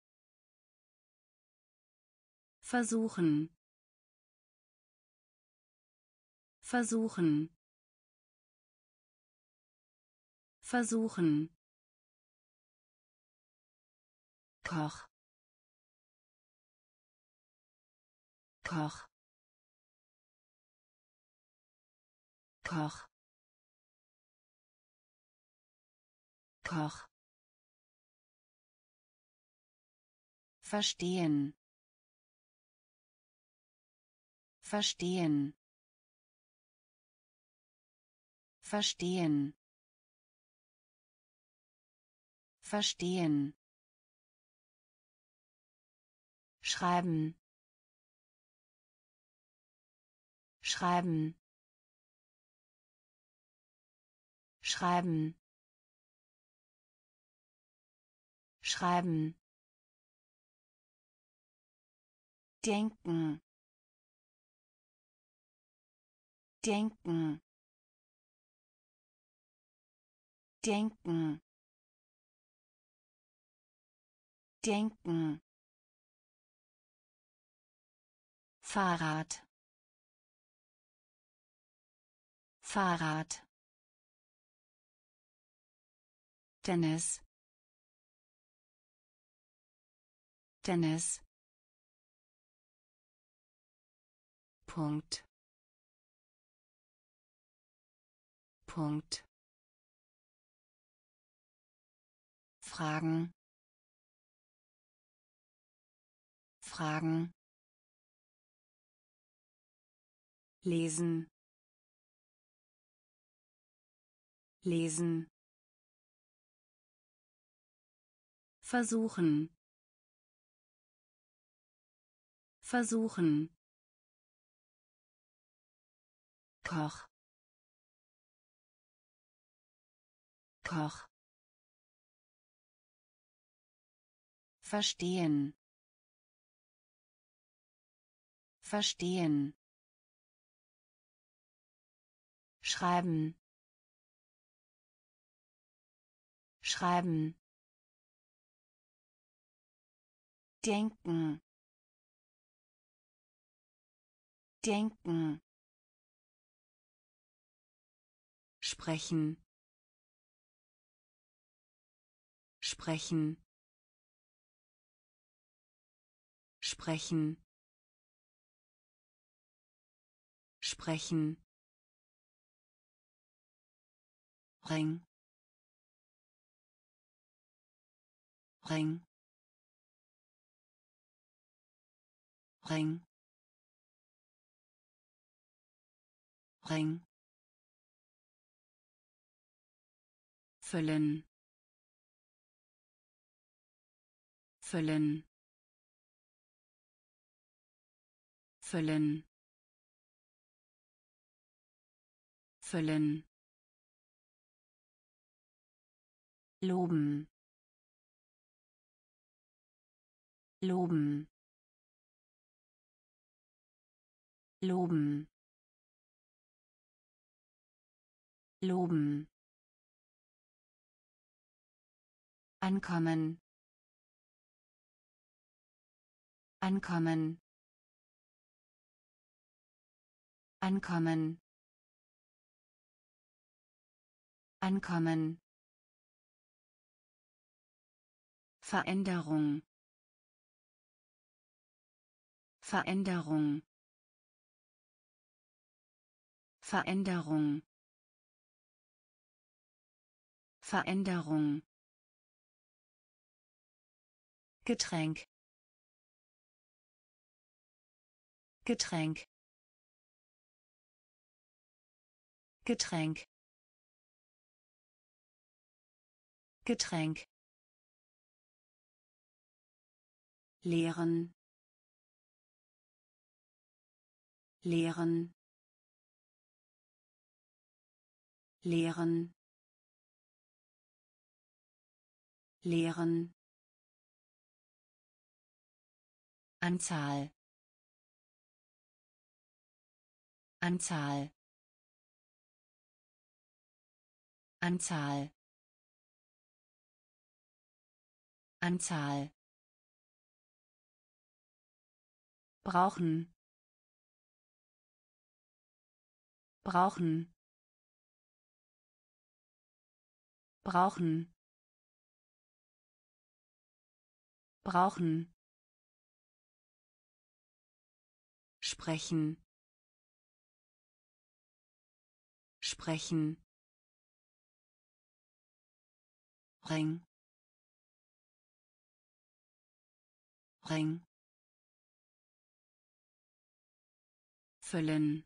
Speaker 1: versuchen versuchen versuchen Koch Koch Koch Koch verstehen verstehen verstehen verstehen schreiben schreiben schreiben schreiben denken denken denken denken Fahrrad Fahrrad Tennis Tennis Punkt Punkt Fragen Fragen lesen lesen versuchen versuchen Koch Koch verstehen verstehen schreiben schreiben denken denken sprechen sprechen sprechen sprechen Ring Ring Ring Ring füllen füllen füllen füllen loben loben loben loben, ankommen, ankommen, ankommen, ankommen, Veränderung, Veränderung, Veränderung, Veränderung, Getränk, Getränk, Getränk, Getränk, lehren, lehren, lehren, lehren, Anzahl, Anzahl, Anzahl, Anzahl, brauchen, brauchen, brauchen, brauchen, sprechen, sprechen, Ring, Ring, füllen,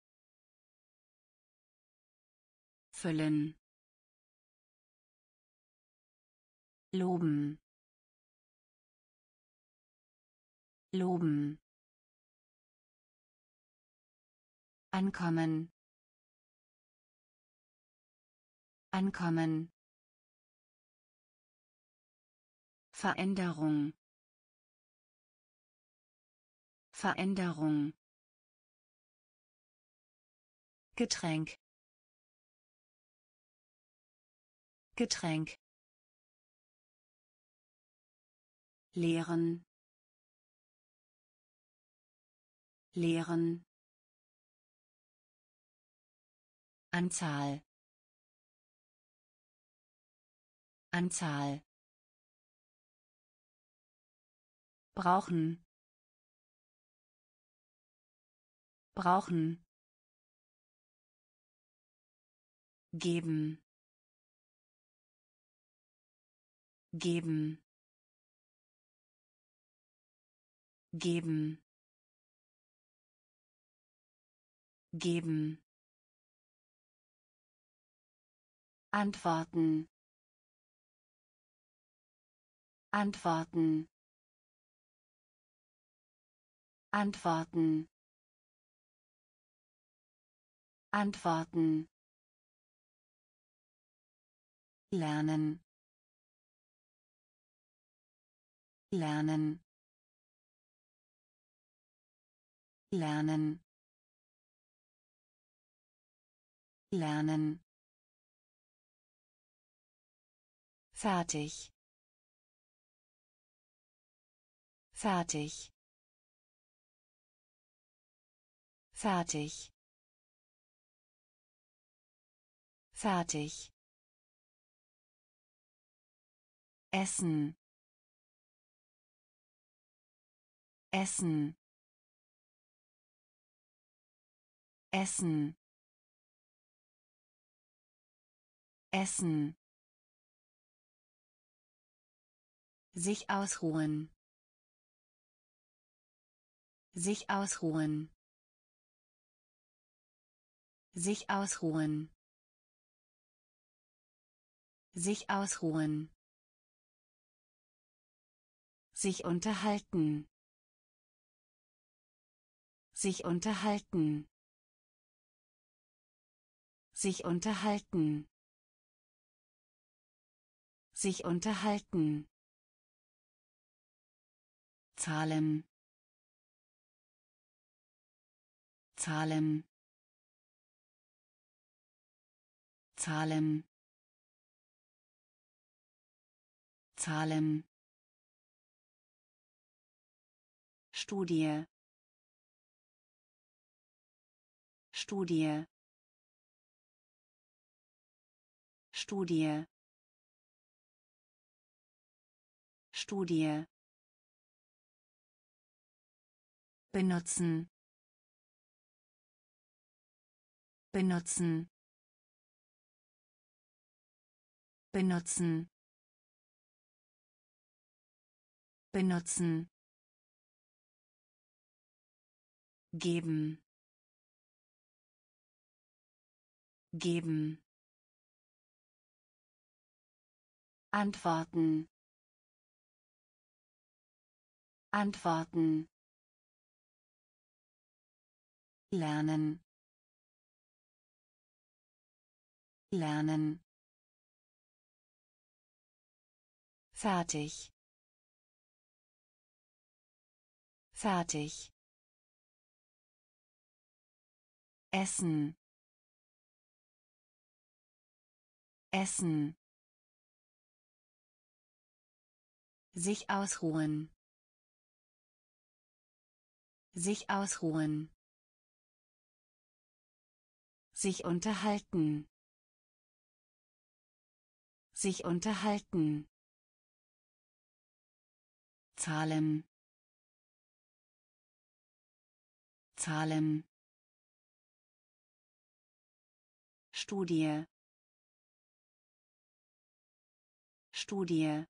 Speaker 1: füllen, loben, loben, ankommen, ankommen, Veränderung, Veränderung, Getränk, Getränk, lehren, lehren, Anzahl, Anzahl, brauchen, brauchen, geben, geben, geben, geben, antworten, antworten, antworten, antworten, lernen, lernen, lernen, lernen, fertig, fertig, fertig, fertig, essen, essen, essen, essen, sich ausruhen, sich ausruhen, sich ausruhen, sich ausruhen, sich unterhalten, sich unterhalten, sich unterhalten, sich unterhalten, Zahlen, Zahlen, Zahlen, Zahlen, Studie, Studie, Studie, Studie, benutzen, benutzen, benutzen, benutzen, geben, geben, antworten, antworten, lernen, lernen, fertig, fertig, essen, essen, sich ausruhen, sich ausruhen, sich unterhalten, sich unterhalten, Zahlen, Zahlen, Studie, Studie,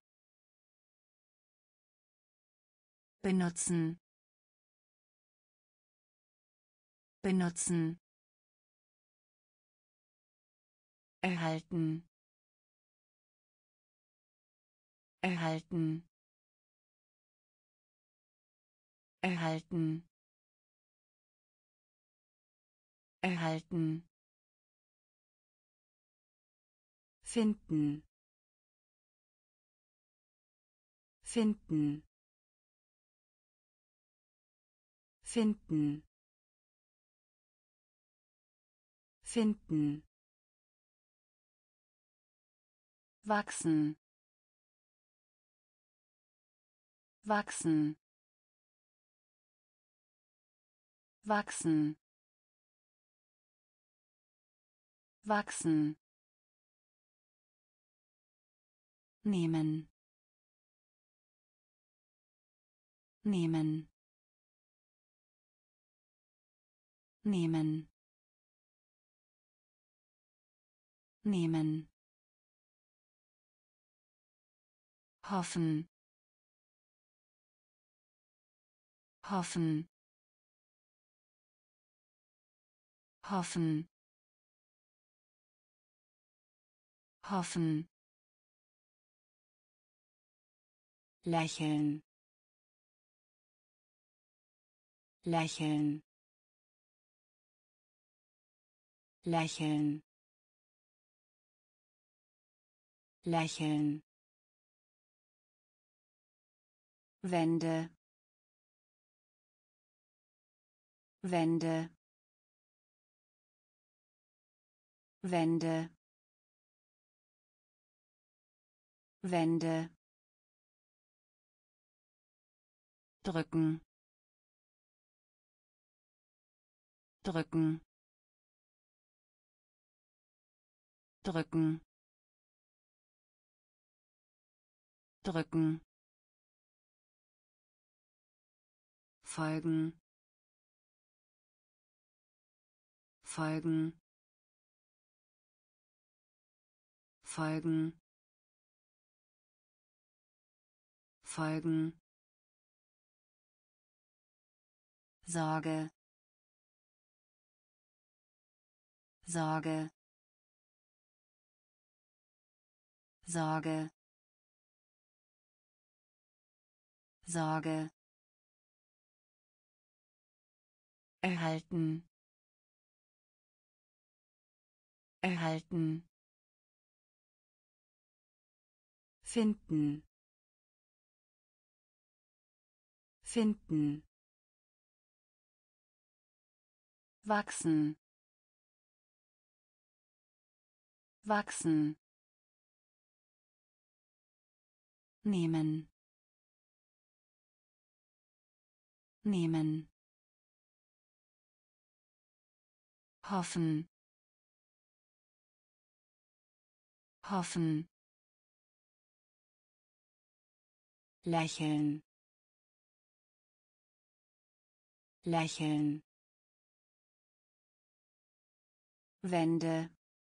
Speaker 1: benutzen, benutzen, erhalten, erhalten, erhalten, erhalten, finden, finden, finden, finden, wachsen, wachsen, wachsen, wachsen, nehmen, nehmen, nehmen, nehmen, hoffen, hoffen, hoffen, hoffen, lächeln, lächeln, lächeln, lächeln, Wände, Wände, Wände, Wände, drücken, drücken, drücken, drücken, folgen, folgen, folgen, folgen, Sorge, Sorge, Sorge, Sorge, erhalten, erhalten, finden, finden, wachsen, wachsen, nehmen, nehmen, hoffen, hoffen, lächeln, lächeln, Wände,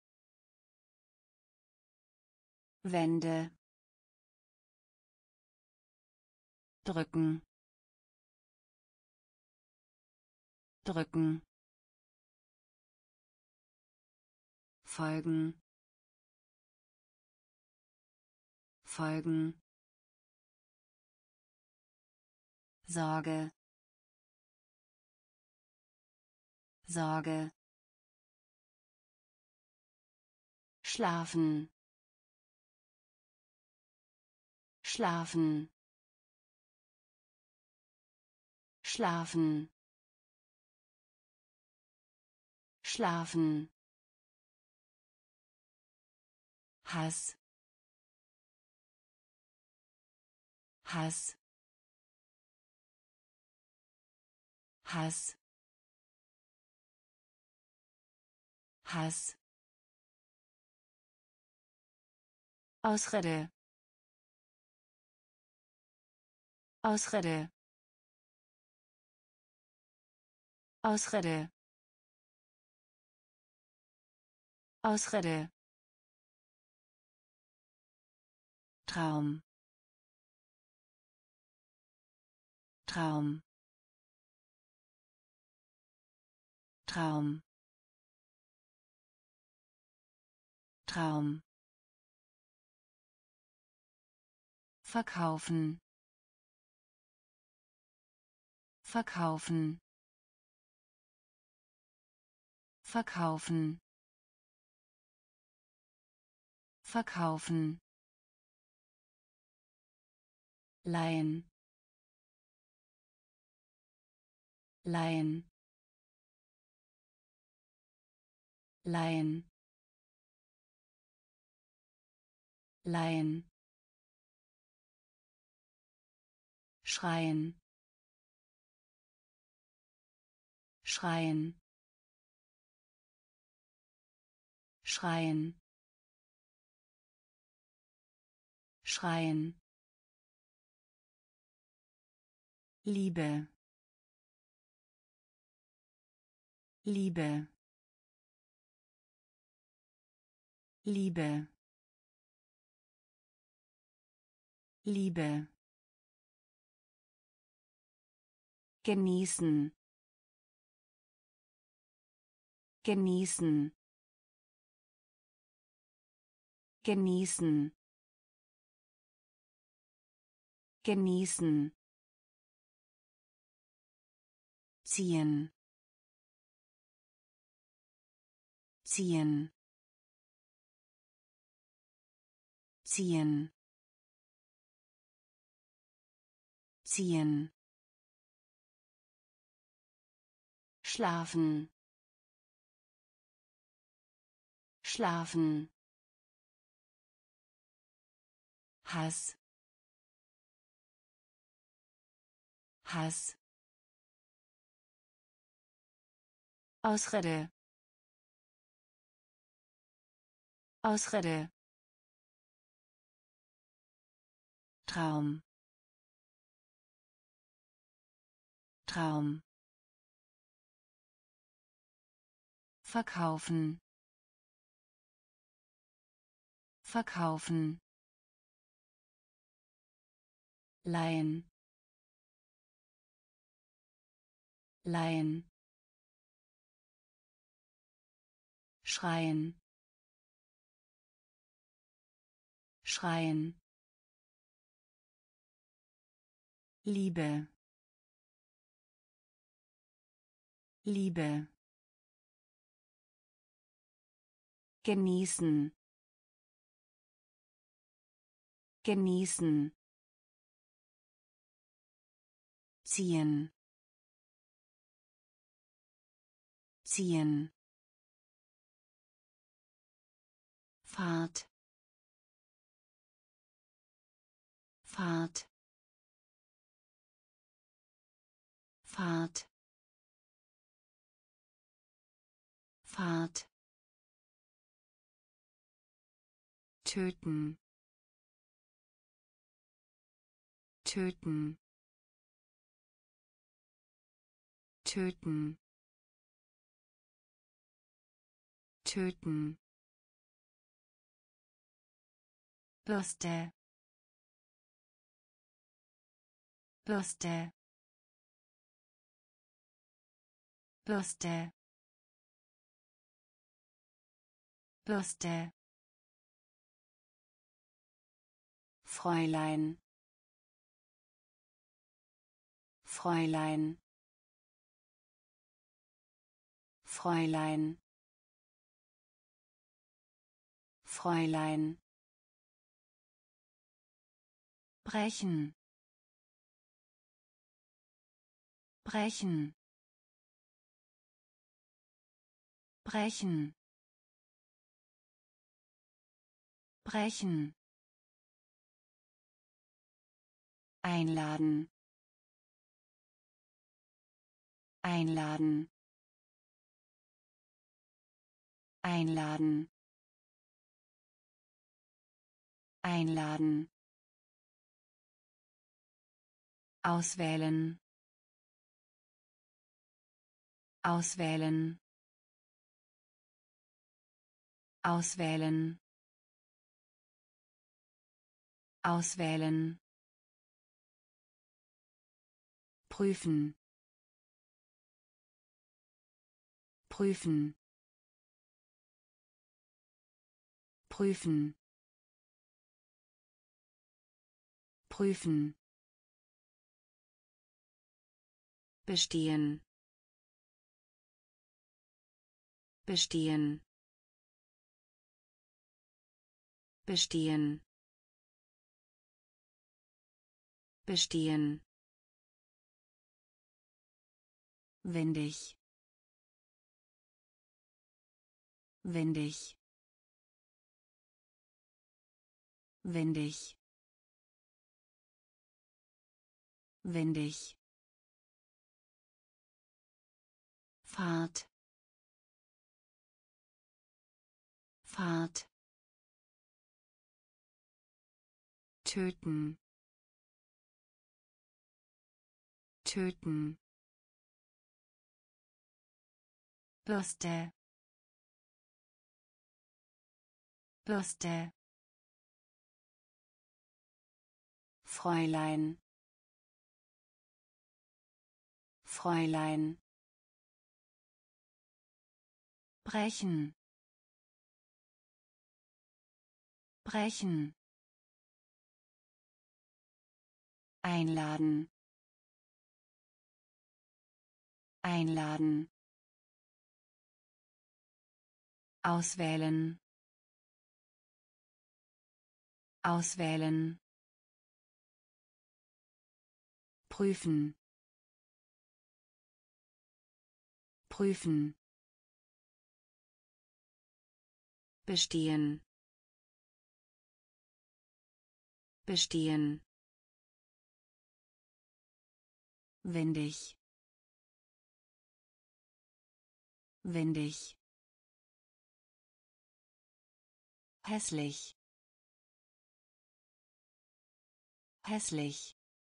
Speaker 1: Wände, drücken, drücken, folgen, folgen, Sorge, Sorge, schlafen, schlafen, schlafen, schlafen, Hass, Hass, Hass, Hass, Ausrede, Ausrede, Ausrede, Ausrede, Traum, Traum, Traum, Traum, verkaufen, verkaufen, verkaufen, verkaufen, leihen, leihen, leihen, leihen, schreien, schreien, schreien, schreien, Liebe, Liebe, Liebe, Liebe, genießen, genießen, genießen, genießen, ziehen, ziehen, ziehen, ziehen, schlafen, schlafen, Hass, Hass, Ausrede, Ausrede, Traum, Traum, verkaufen, verkaufen, leihen, leihen, schreien, schreien, Liebe, Liebe, genießen, genießen, ziehen, ziehen, Fahrt, Fahrt, Fahrt, Fahrt, töten, töten, töten, töten, Bürste, Bürste, Bürste, Bürste, Fräulein, Fräulein, Fräulein, Fräulein, brechen, brechen, brechen, brechen, einladen, einladen, einladen, einladen, auswählen, auswählen, auswählen, auswählen, prüfen, prüfen, prüfen, prüfen, bestehen, bestehen, bestehen, bestehen, windig, windig, windig, windig, Fahrt, Fahrt, töten, töten, Bürste, Bürste, Fräulein, Fräulein, brechen, brechen, einladen, einladen, auswählen, auswählen, prüfen, prüfen, bestehen, bestehen, windig, windig, hässlich, hässlich,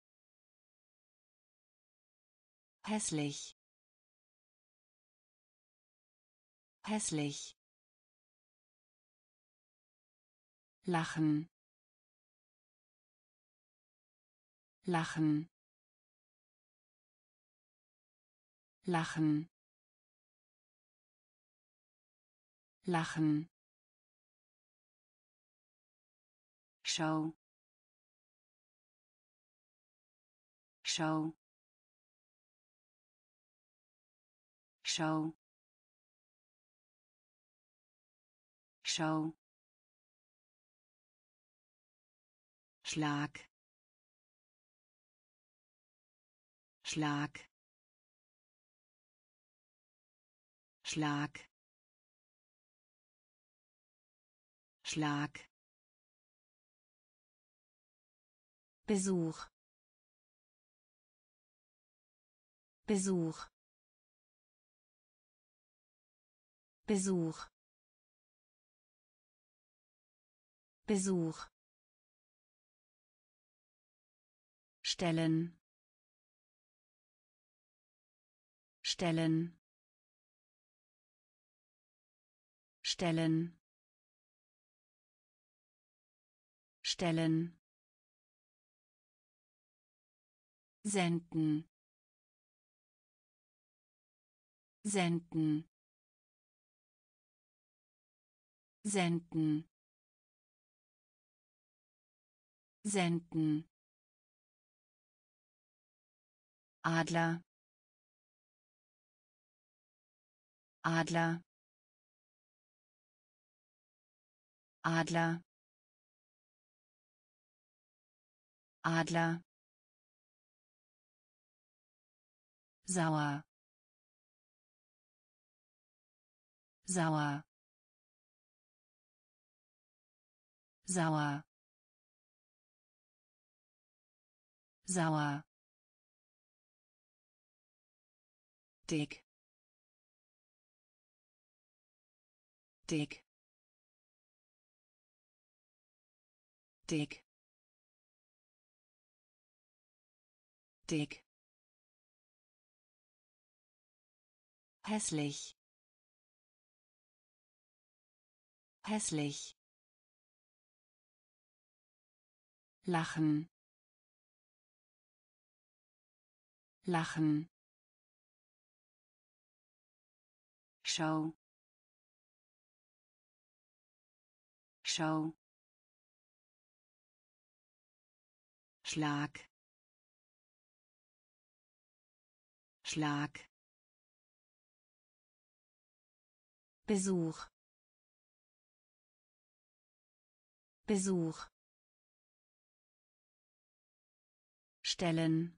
Speaker 1: hässlich, hässlich, lachen, lachen, lachen, lachen, Schau, Schau, Schau, Schau, Schlag, Schlag, Schlag, Schlag,
Speaker 2: Besuch, Besuch, Besuch, Besuch,
Speaker 1: stellen, stellen, stellen, stellen, senden, senden, senden, senden, Adler, Adler, Adler, Adler, sauer, sauer, sauer, sauer, dick, dick, dick, dick, hässlich, hässlich, lachen, lachen, Schau, Schau, Schlag, Schlag,
Speaker 2: Besuch, Besuch,
Speaker 1: stellen,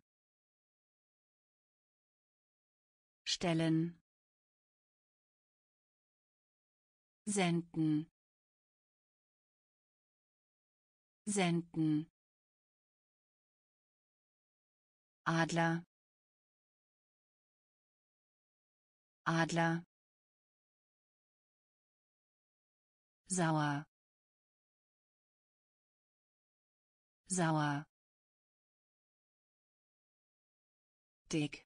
Speaker 1: stellen, senden, senden, Adler, Adler, sauer, sauer, dick,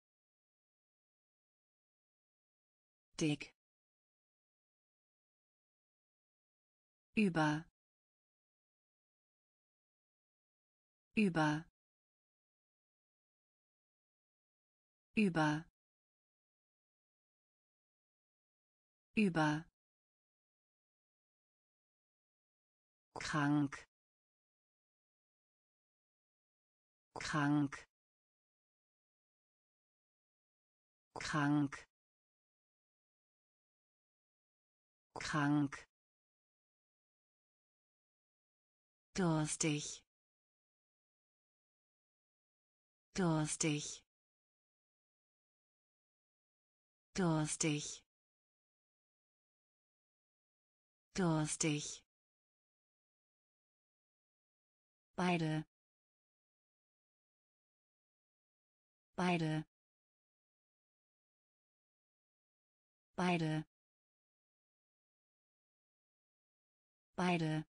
Speaker 1: dick, über, über, über, über, krank, krank, krank, krank, durstig, durstig, durstig, durstig, beide, beide, beide, beide,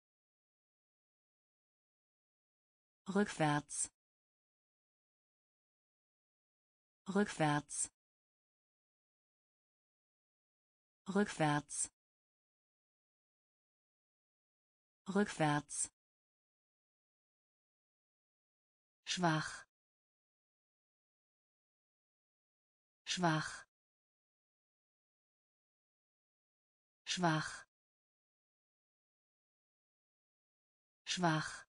Speaker 1: rückwärts, rückwärts, rückwärts, rückwärts, schwach, schwach, schwach, schwach,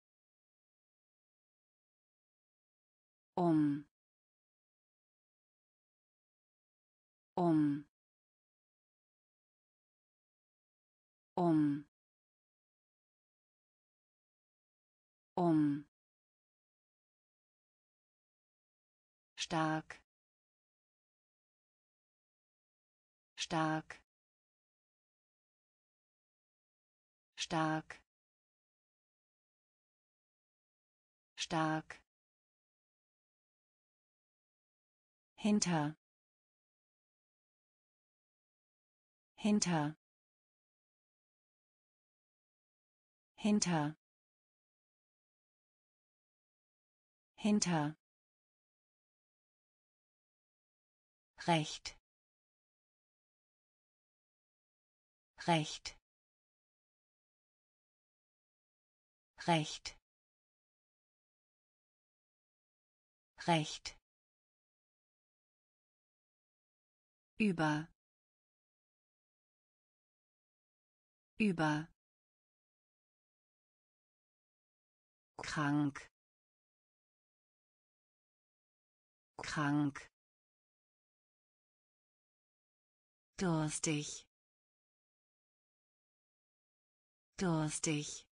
Speaker 1: um, um, um, um, stark, stark, stark, stark,
Speaker 2: hinter, hinter, hinter, hinter, recht, recht, recht, recht,
Speaker 1: über, über, krank, krank, durstig, durstig,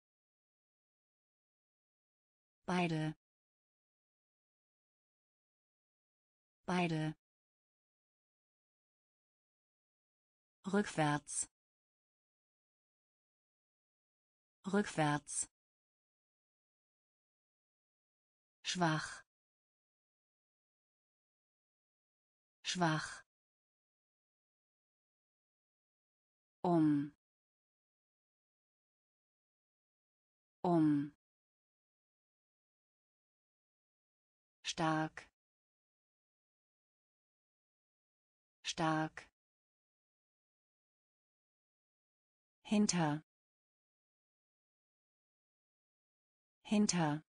Speaker 1: beide, beide, rückwärts, rückwärts, schwach, schwach, um, um, stark, stark,
Speaker 2: hinter, hinter,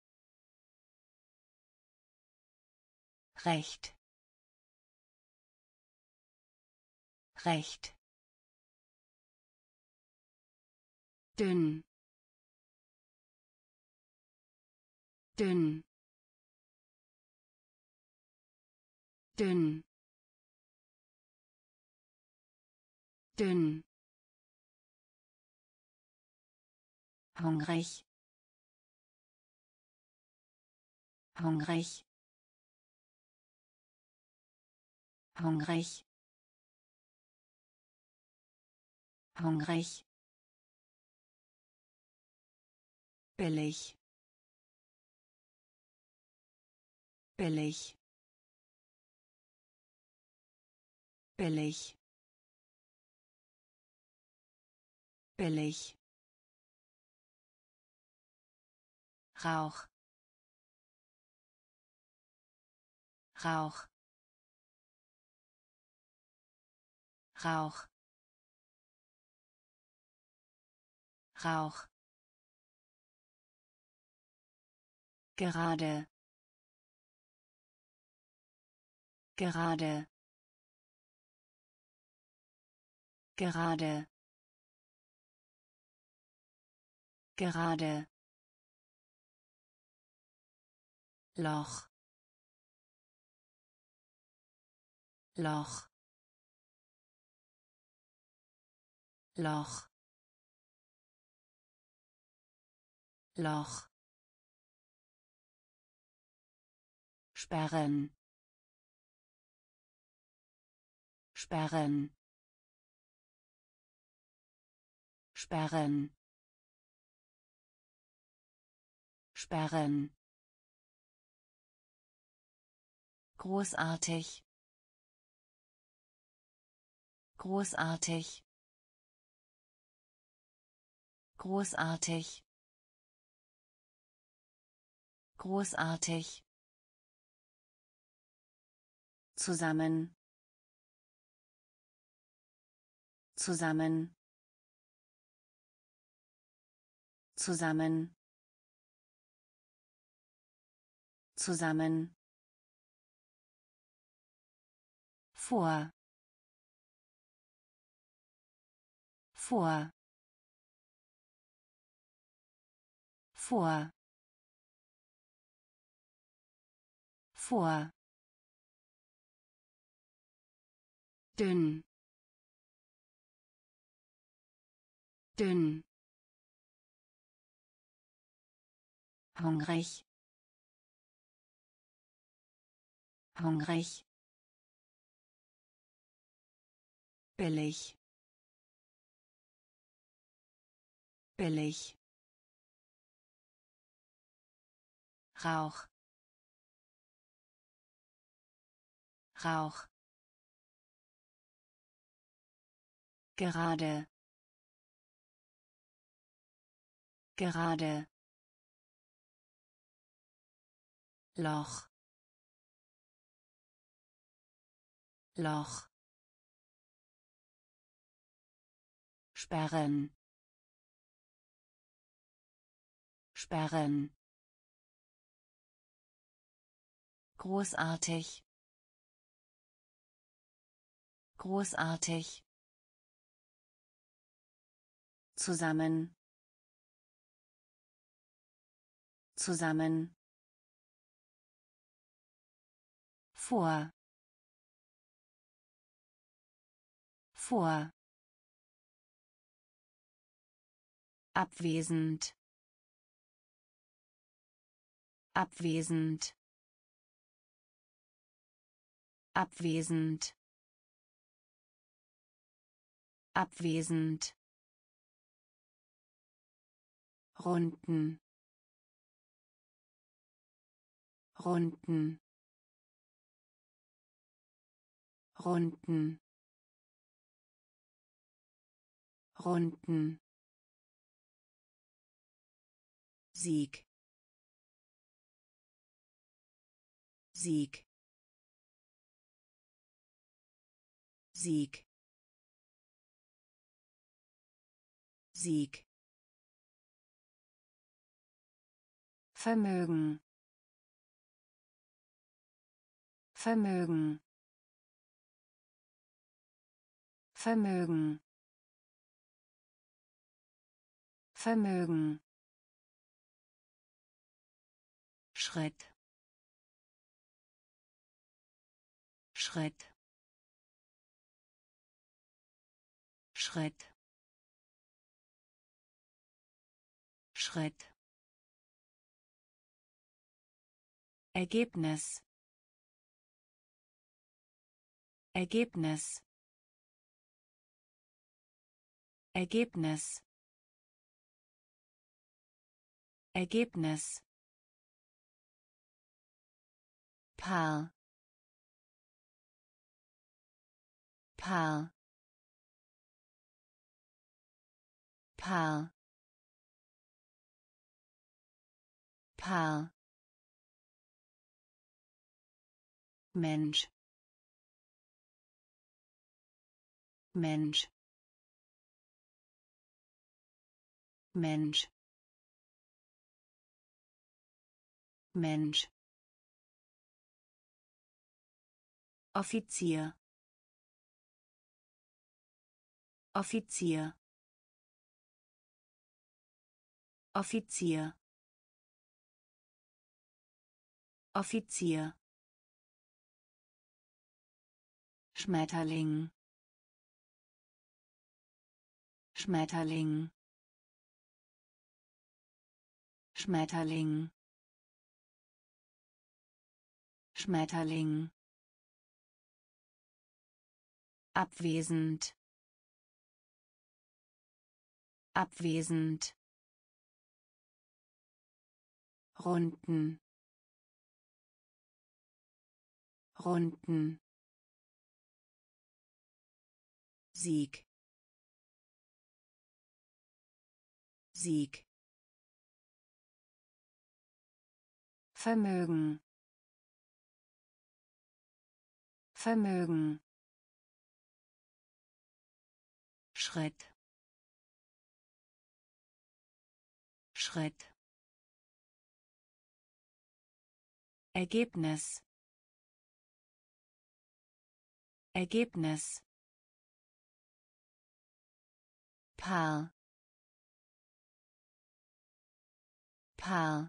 Speaker 2: recht, recht,
Speaker 1: dünn, dünn, dünn, dünn,
Speaker 2: hungrig, hungrig, hungrig, hungrig,
Speaker 1: billig, billig, billig, billig, Rauch, Rauch, Rauch, Rauch, gerade, gerade, gerade, gerade, Loch, Loch, Loch, Loch, sperren, sperren, sperren, sperren,
Speaker 2: großartig, großartig, großartig, großartig,
Speaker 1: zusammen, zusammen, zusammen, zusammen, vor, vor, vor, vor, dünn, dünn,
Speaker 2: hungrig, hungrig,
Speaker 1: billig, billig, Rauch, Rauch, gerade, gerade, Loch, Loch, sperren, sperren,
Speaker 2: großartig, großartig, zusammen, zusammen,
Speaker 1: vor, vor,
Speaker 2: abwesend, abwesend, abwesend, abwesend, runden, runden, runden, runden,
Speaker 1: Sieg, Sieg, Sieg, Sieg, Vermögen, Vermögen, Vermögen, Vermögen, Schritt, Schritt, Schritt, Schritt, Ergebnis, Ergebnis, Ergebnis, Ergebnis,
Speaker 2: Paar, Paar, Paar, Paar,
Speaker 1: Mensch, Mensch, Mensch, Mensch, Offizier, Offizier, Offizier, Offizier, Schmetterling, Schmetterling, Schmetterling, Schmetterling,
Speaker 2: abwesend, abwesend,
Speaker 1: runden,
Speaker 2: runden,
Speaker 1: Sieg, Sieg, Vermögen, Vermögen, Schritt, Schritt, Ergebnis, Ergebnis,
Speaker 2: Paar, Paar,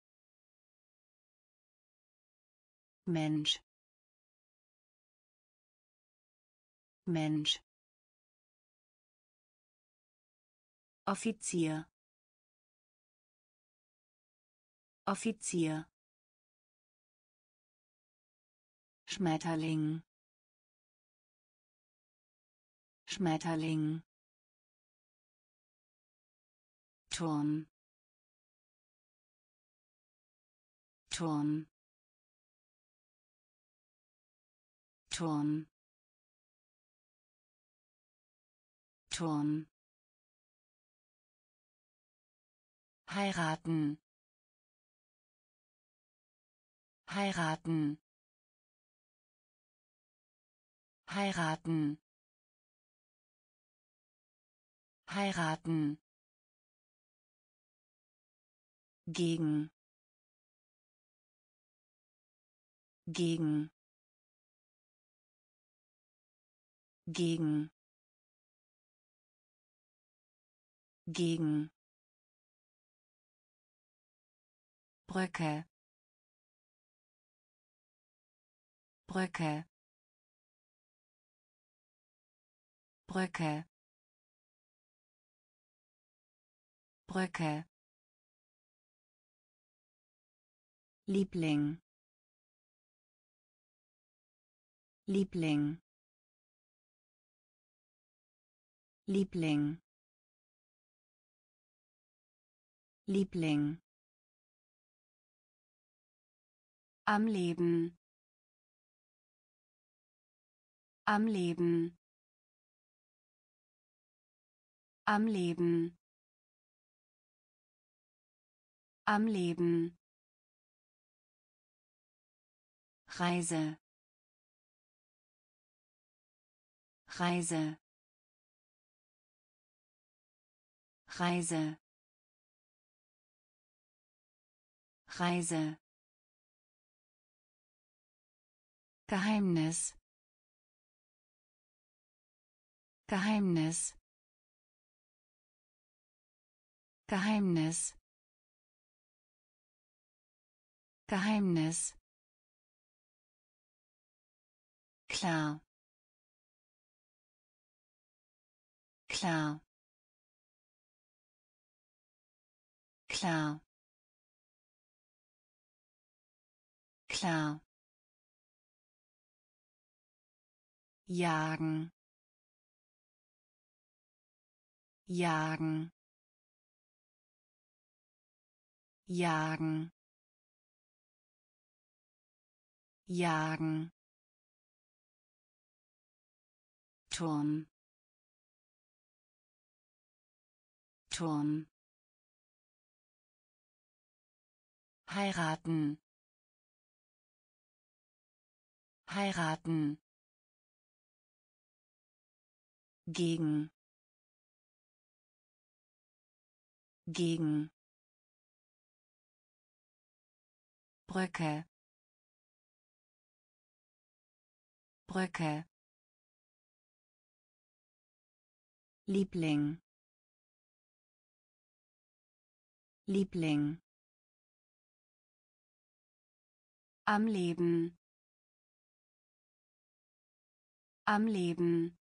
Speaker 1: Mensch, Mensch, Offizier, Offizier, Schmetterling, Schmetterling, Turm Turm Turm Turm heiraten heiraten heiraten heiraten gegen gegen gegen gegen Brücke Brücke Brücke Brücke Liebling Liebling Liebling Liebling am Leben am Leben am Leben am Leben Reise Reise Reise Reise Geheimnis Geheimnis Geheimnis Geheimnis klar klar klar klar jagen jagen jagen jagen Turm Turm heiraten heiraten gegen gegen Brücke Brücke Liebling Liebling am Leben am Leben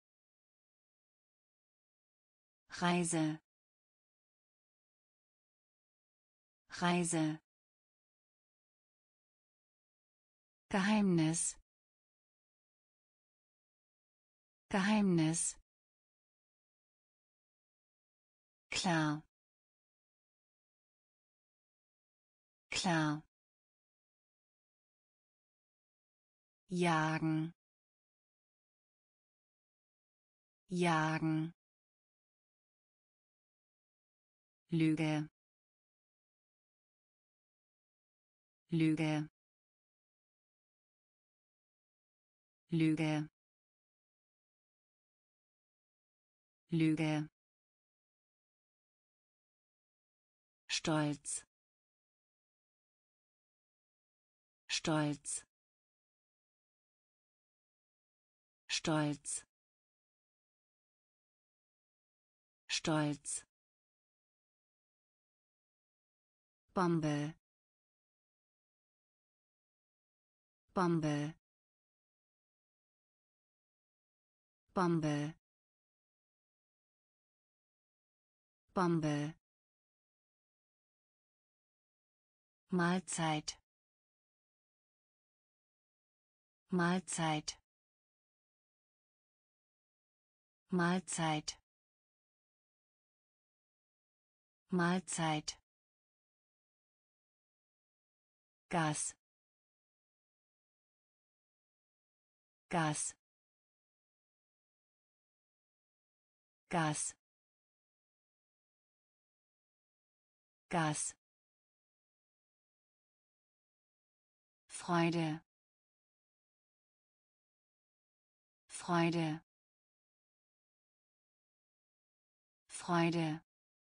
Speaker 1: Reise Reise Geheimnis Geheimnis klar klar jagen jagen Lüge Lüge Lüge Lüge Stolz Stolz Stolz Stolz Bombe Bombe Bombe Bombe Mahlzeit Mahlzeit Mahlzeit Mahlzeit. Gas. Gas. Gas. Gas. Freude. Freude. Freude.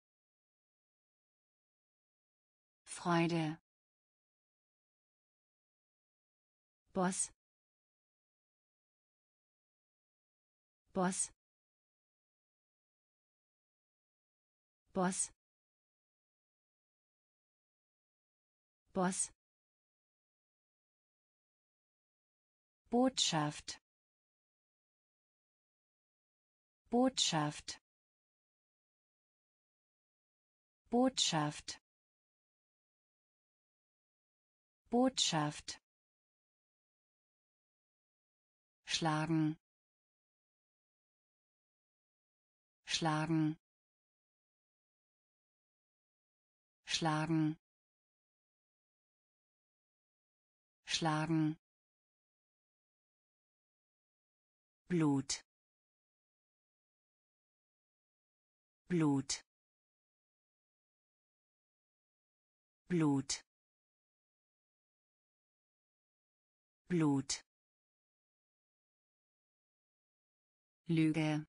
Speaker 1: Freude. Boss. Boss. Boss. Boss. Botschaft. Botschaft. Botschaft. Botschaft. Schlagen. Schlagen. Schlagen. Schlagen. Blut. Blut. Blut. Blut. Lüge.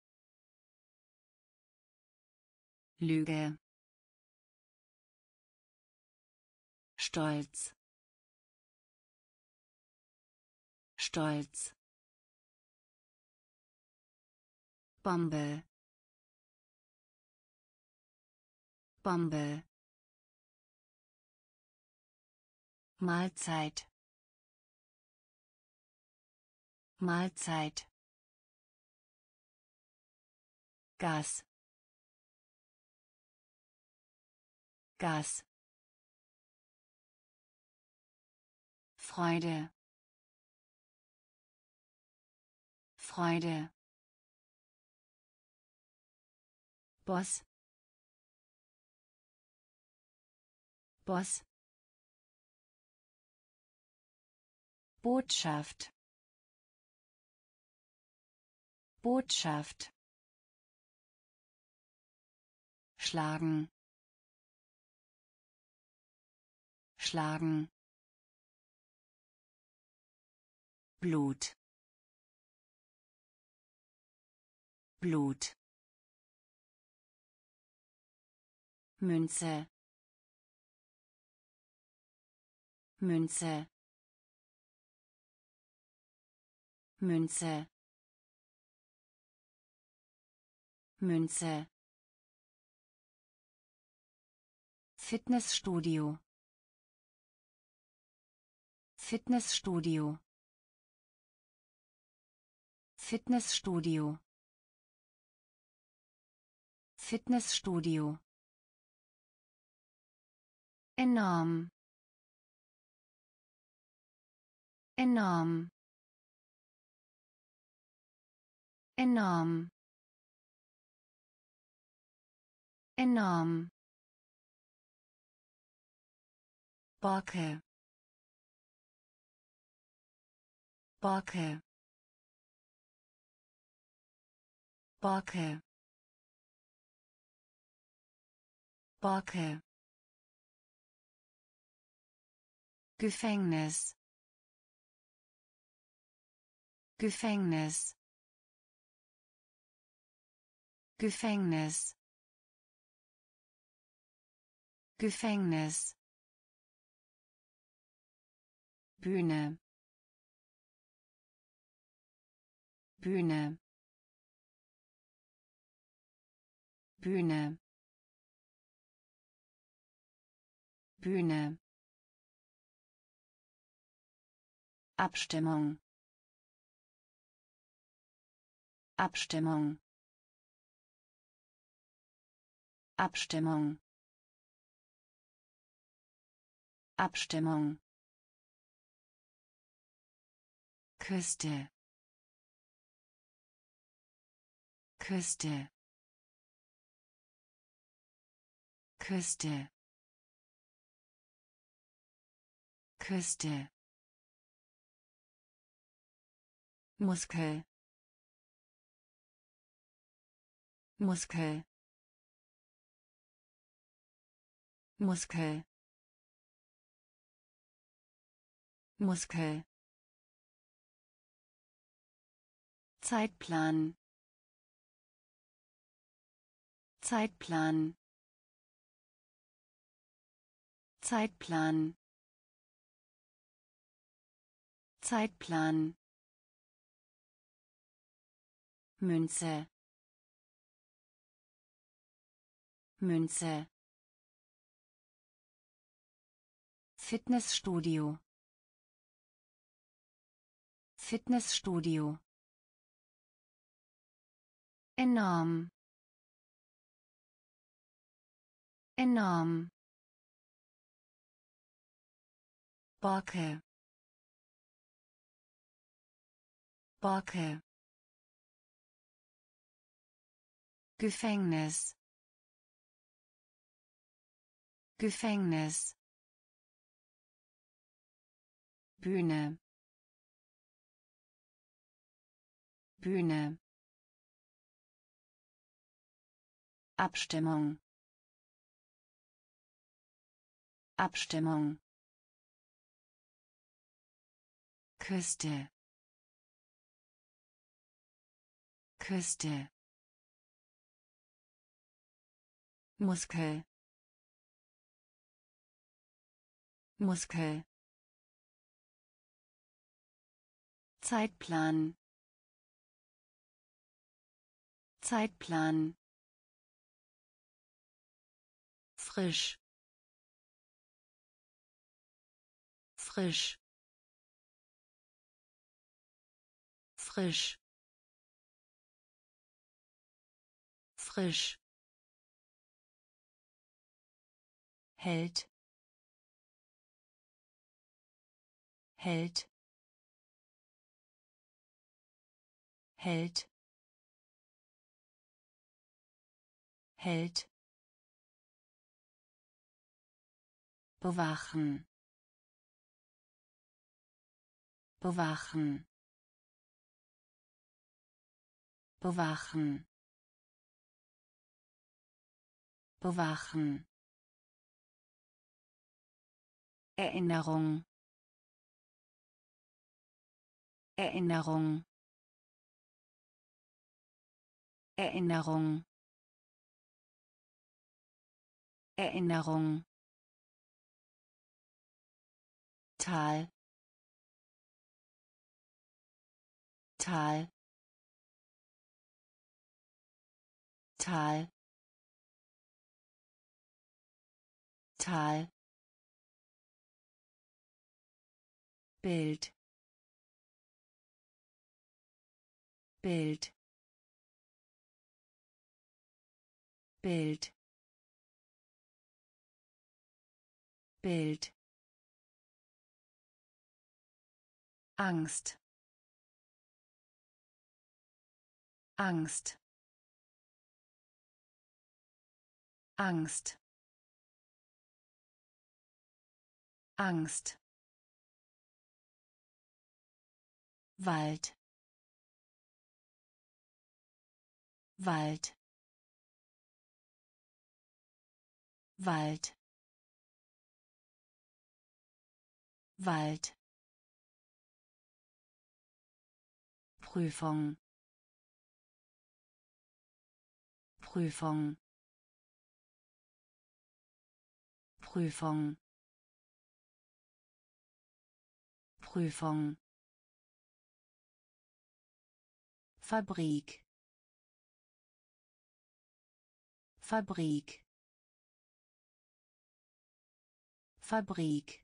Speaker 1: Lüge. Stolz. Stolz. Bombe. Bombe. Mahlzeit. Mahlzeit. Gas. Gas. Freude. Freude. Boss. Boss. Botschaft. Botschaft. Schlagen. Schlagen. Blut. Blut. Münze. Münze. Münze. Münze. Fitnessstudio. Fitnessstudio. Fitnessstudio. Fitnessstudio. Enorm. Enorm. Enorm. Enorm. Borke. Borke. Borke. Borke. Gefängnis. Gefängnis. Gefängnis. Gefängnis. Bühne. Bühne. Bühne. Bühne. Abstimmung. Abstimmung. Abstimmung. Abstimmung. Küste. Küste. Küste, Küste, Muskel, Muskel, Muskel, Muskel, Zeitplan, Zeitplan, Zeitplan, Zeitplan, Münze, Münze, Fitnessstudio, Fitnessstudio, enorm, enorm, Borke, Borke, Gefängnis, Gefängnis, Bühne, Bühne, Abstimmung, Abstimmung, Küste, Küste, Muskel, Muskel, Zeitplan, Zeitplan, frisch, frisch, frisch, frisch, Held, Held, Held, Held, bewachen, bewachen, bewachen, bewachen, Erinnerung, Erinnerung, Erinnerung, Erinnerung, Tal, Tal, Tal, Tal, Bild, Bild, Bild, Bild, Angst, Angst, Angst, Angst, Wald, Wald, Wald, Wald, Prüfung, Prüfung, Prüfung, Prüfung, Fabrik, Fabrik, Fabrik,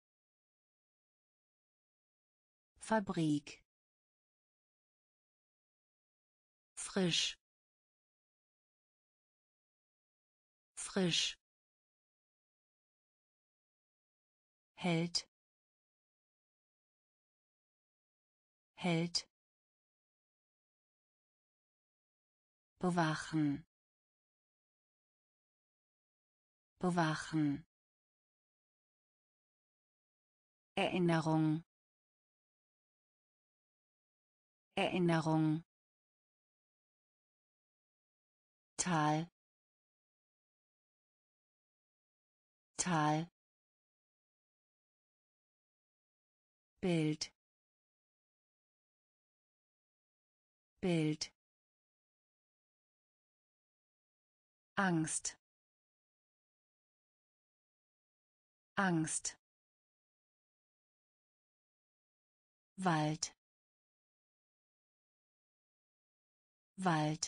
Speaker 1: Fabrik, frisch, frisch, Held, Held, bewachen,
Speaker 2: bewachen, Erinnerung, Erinnerung, Tal, Tal, Bild, Bild, Angst, Angst, Wald, Wald,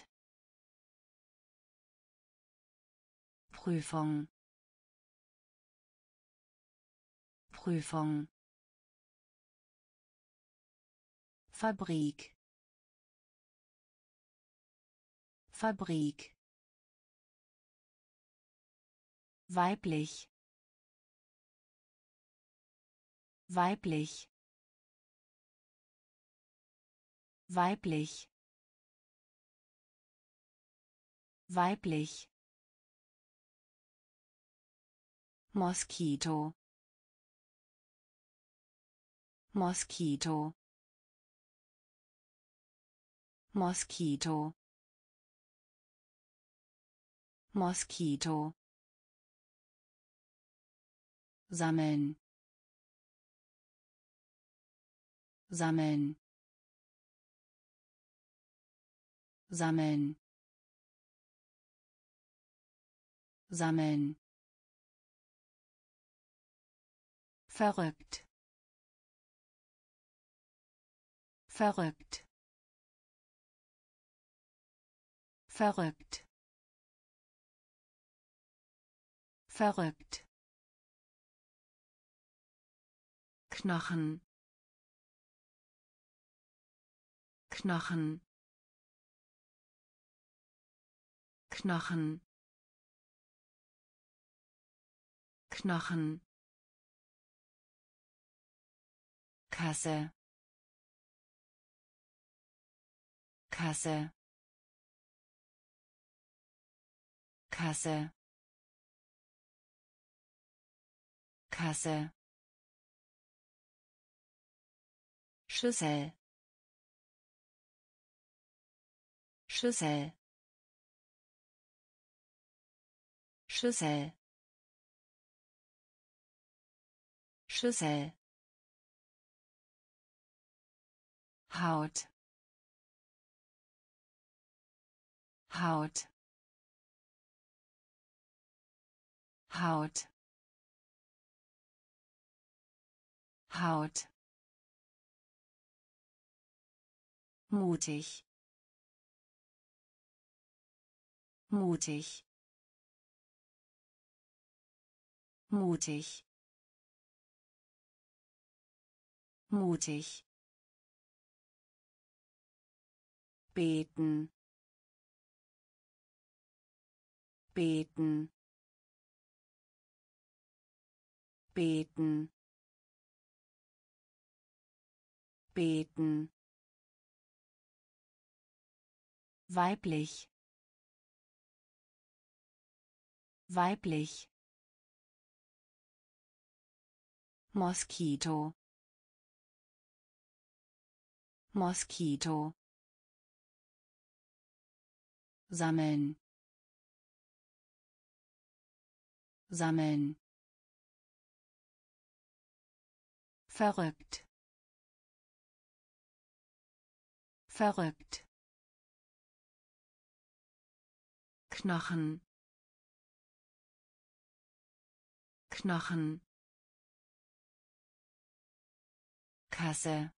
Speaker 2: Prüfung, Prüfung, Fabrik, Fabrik, weiblich, weiblich, weiblich, weiblich, Moskito, Moskito, Moskito, Moskito, sammeln, sammeln, sammeln, sammeln, verrückt, verrückt, verrückt, verrückt, Knochen, Knochen, Knochen, Knochen, Kasse, Kasse, Kasse, Kasse, Schüssel, Schüssel, Schüssel, Schüssel, Haut, Haut, Haut, Haut, mutig, mutig, mutig, mutig, beten, beten, beten, beten, weiblich, weiblich, Moskito, Moskito, sammeln, sammeln, verrückt, verrückt, Knochen, Knochen, Kasse,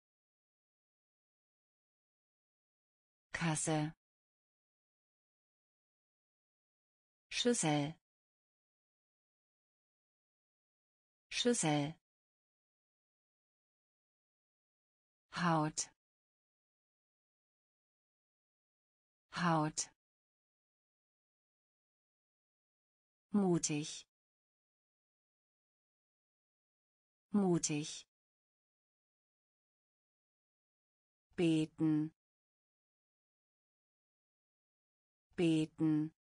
Speaker 2: Kasse, Schüssel, Schüssel, Haut, Haut, mutig, mutig, beten, beten,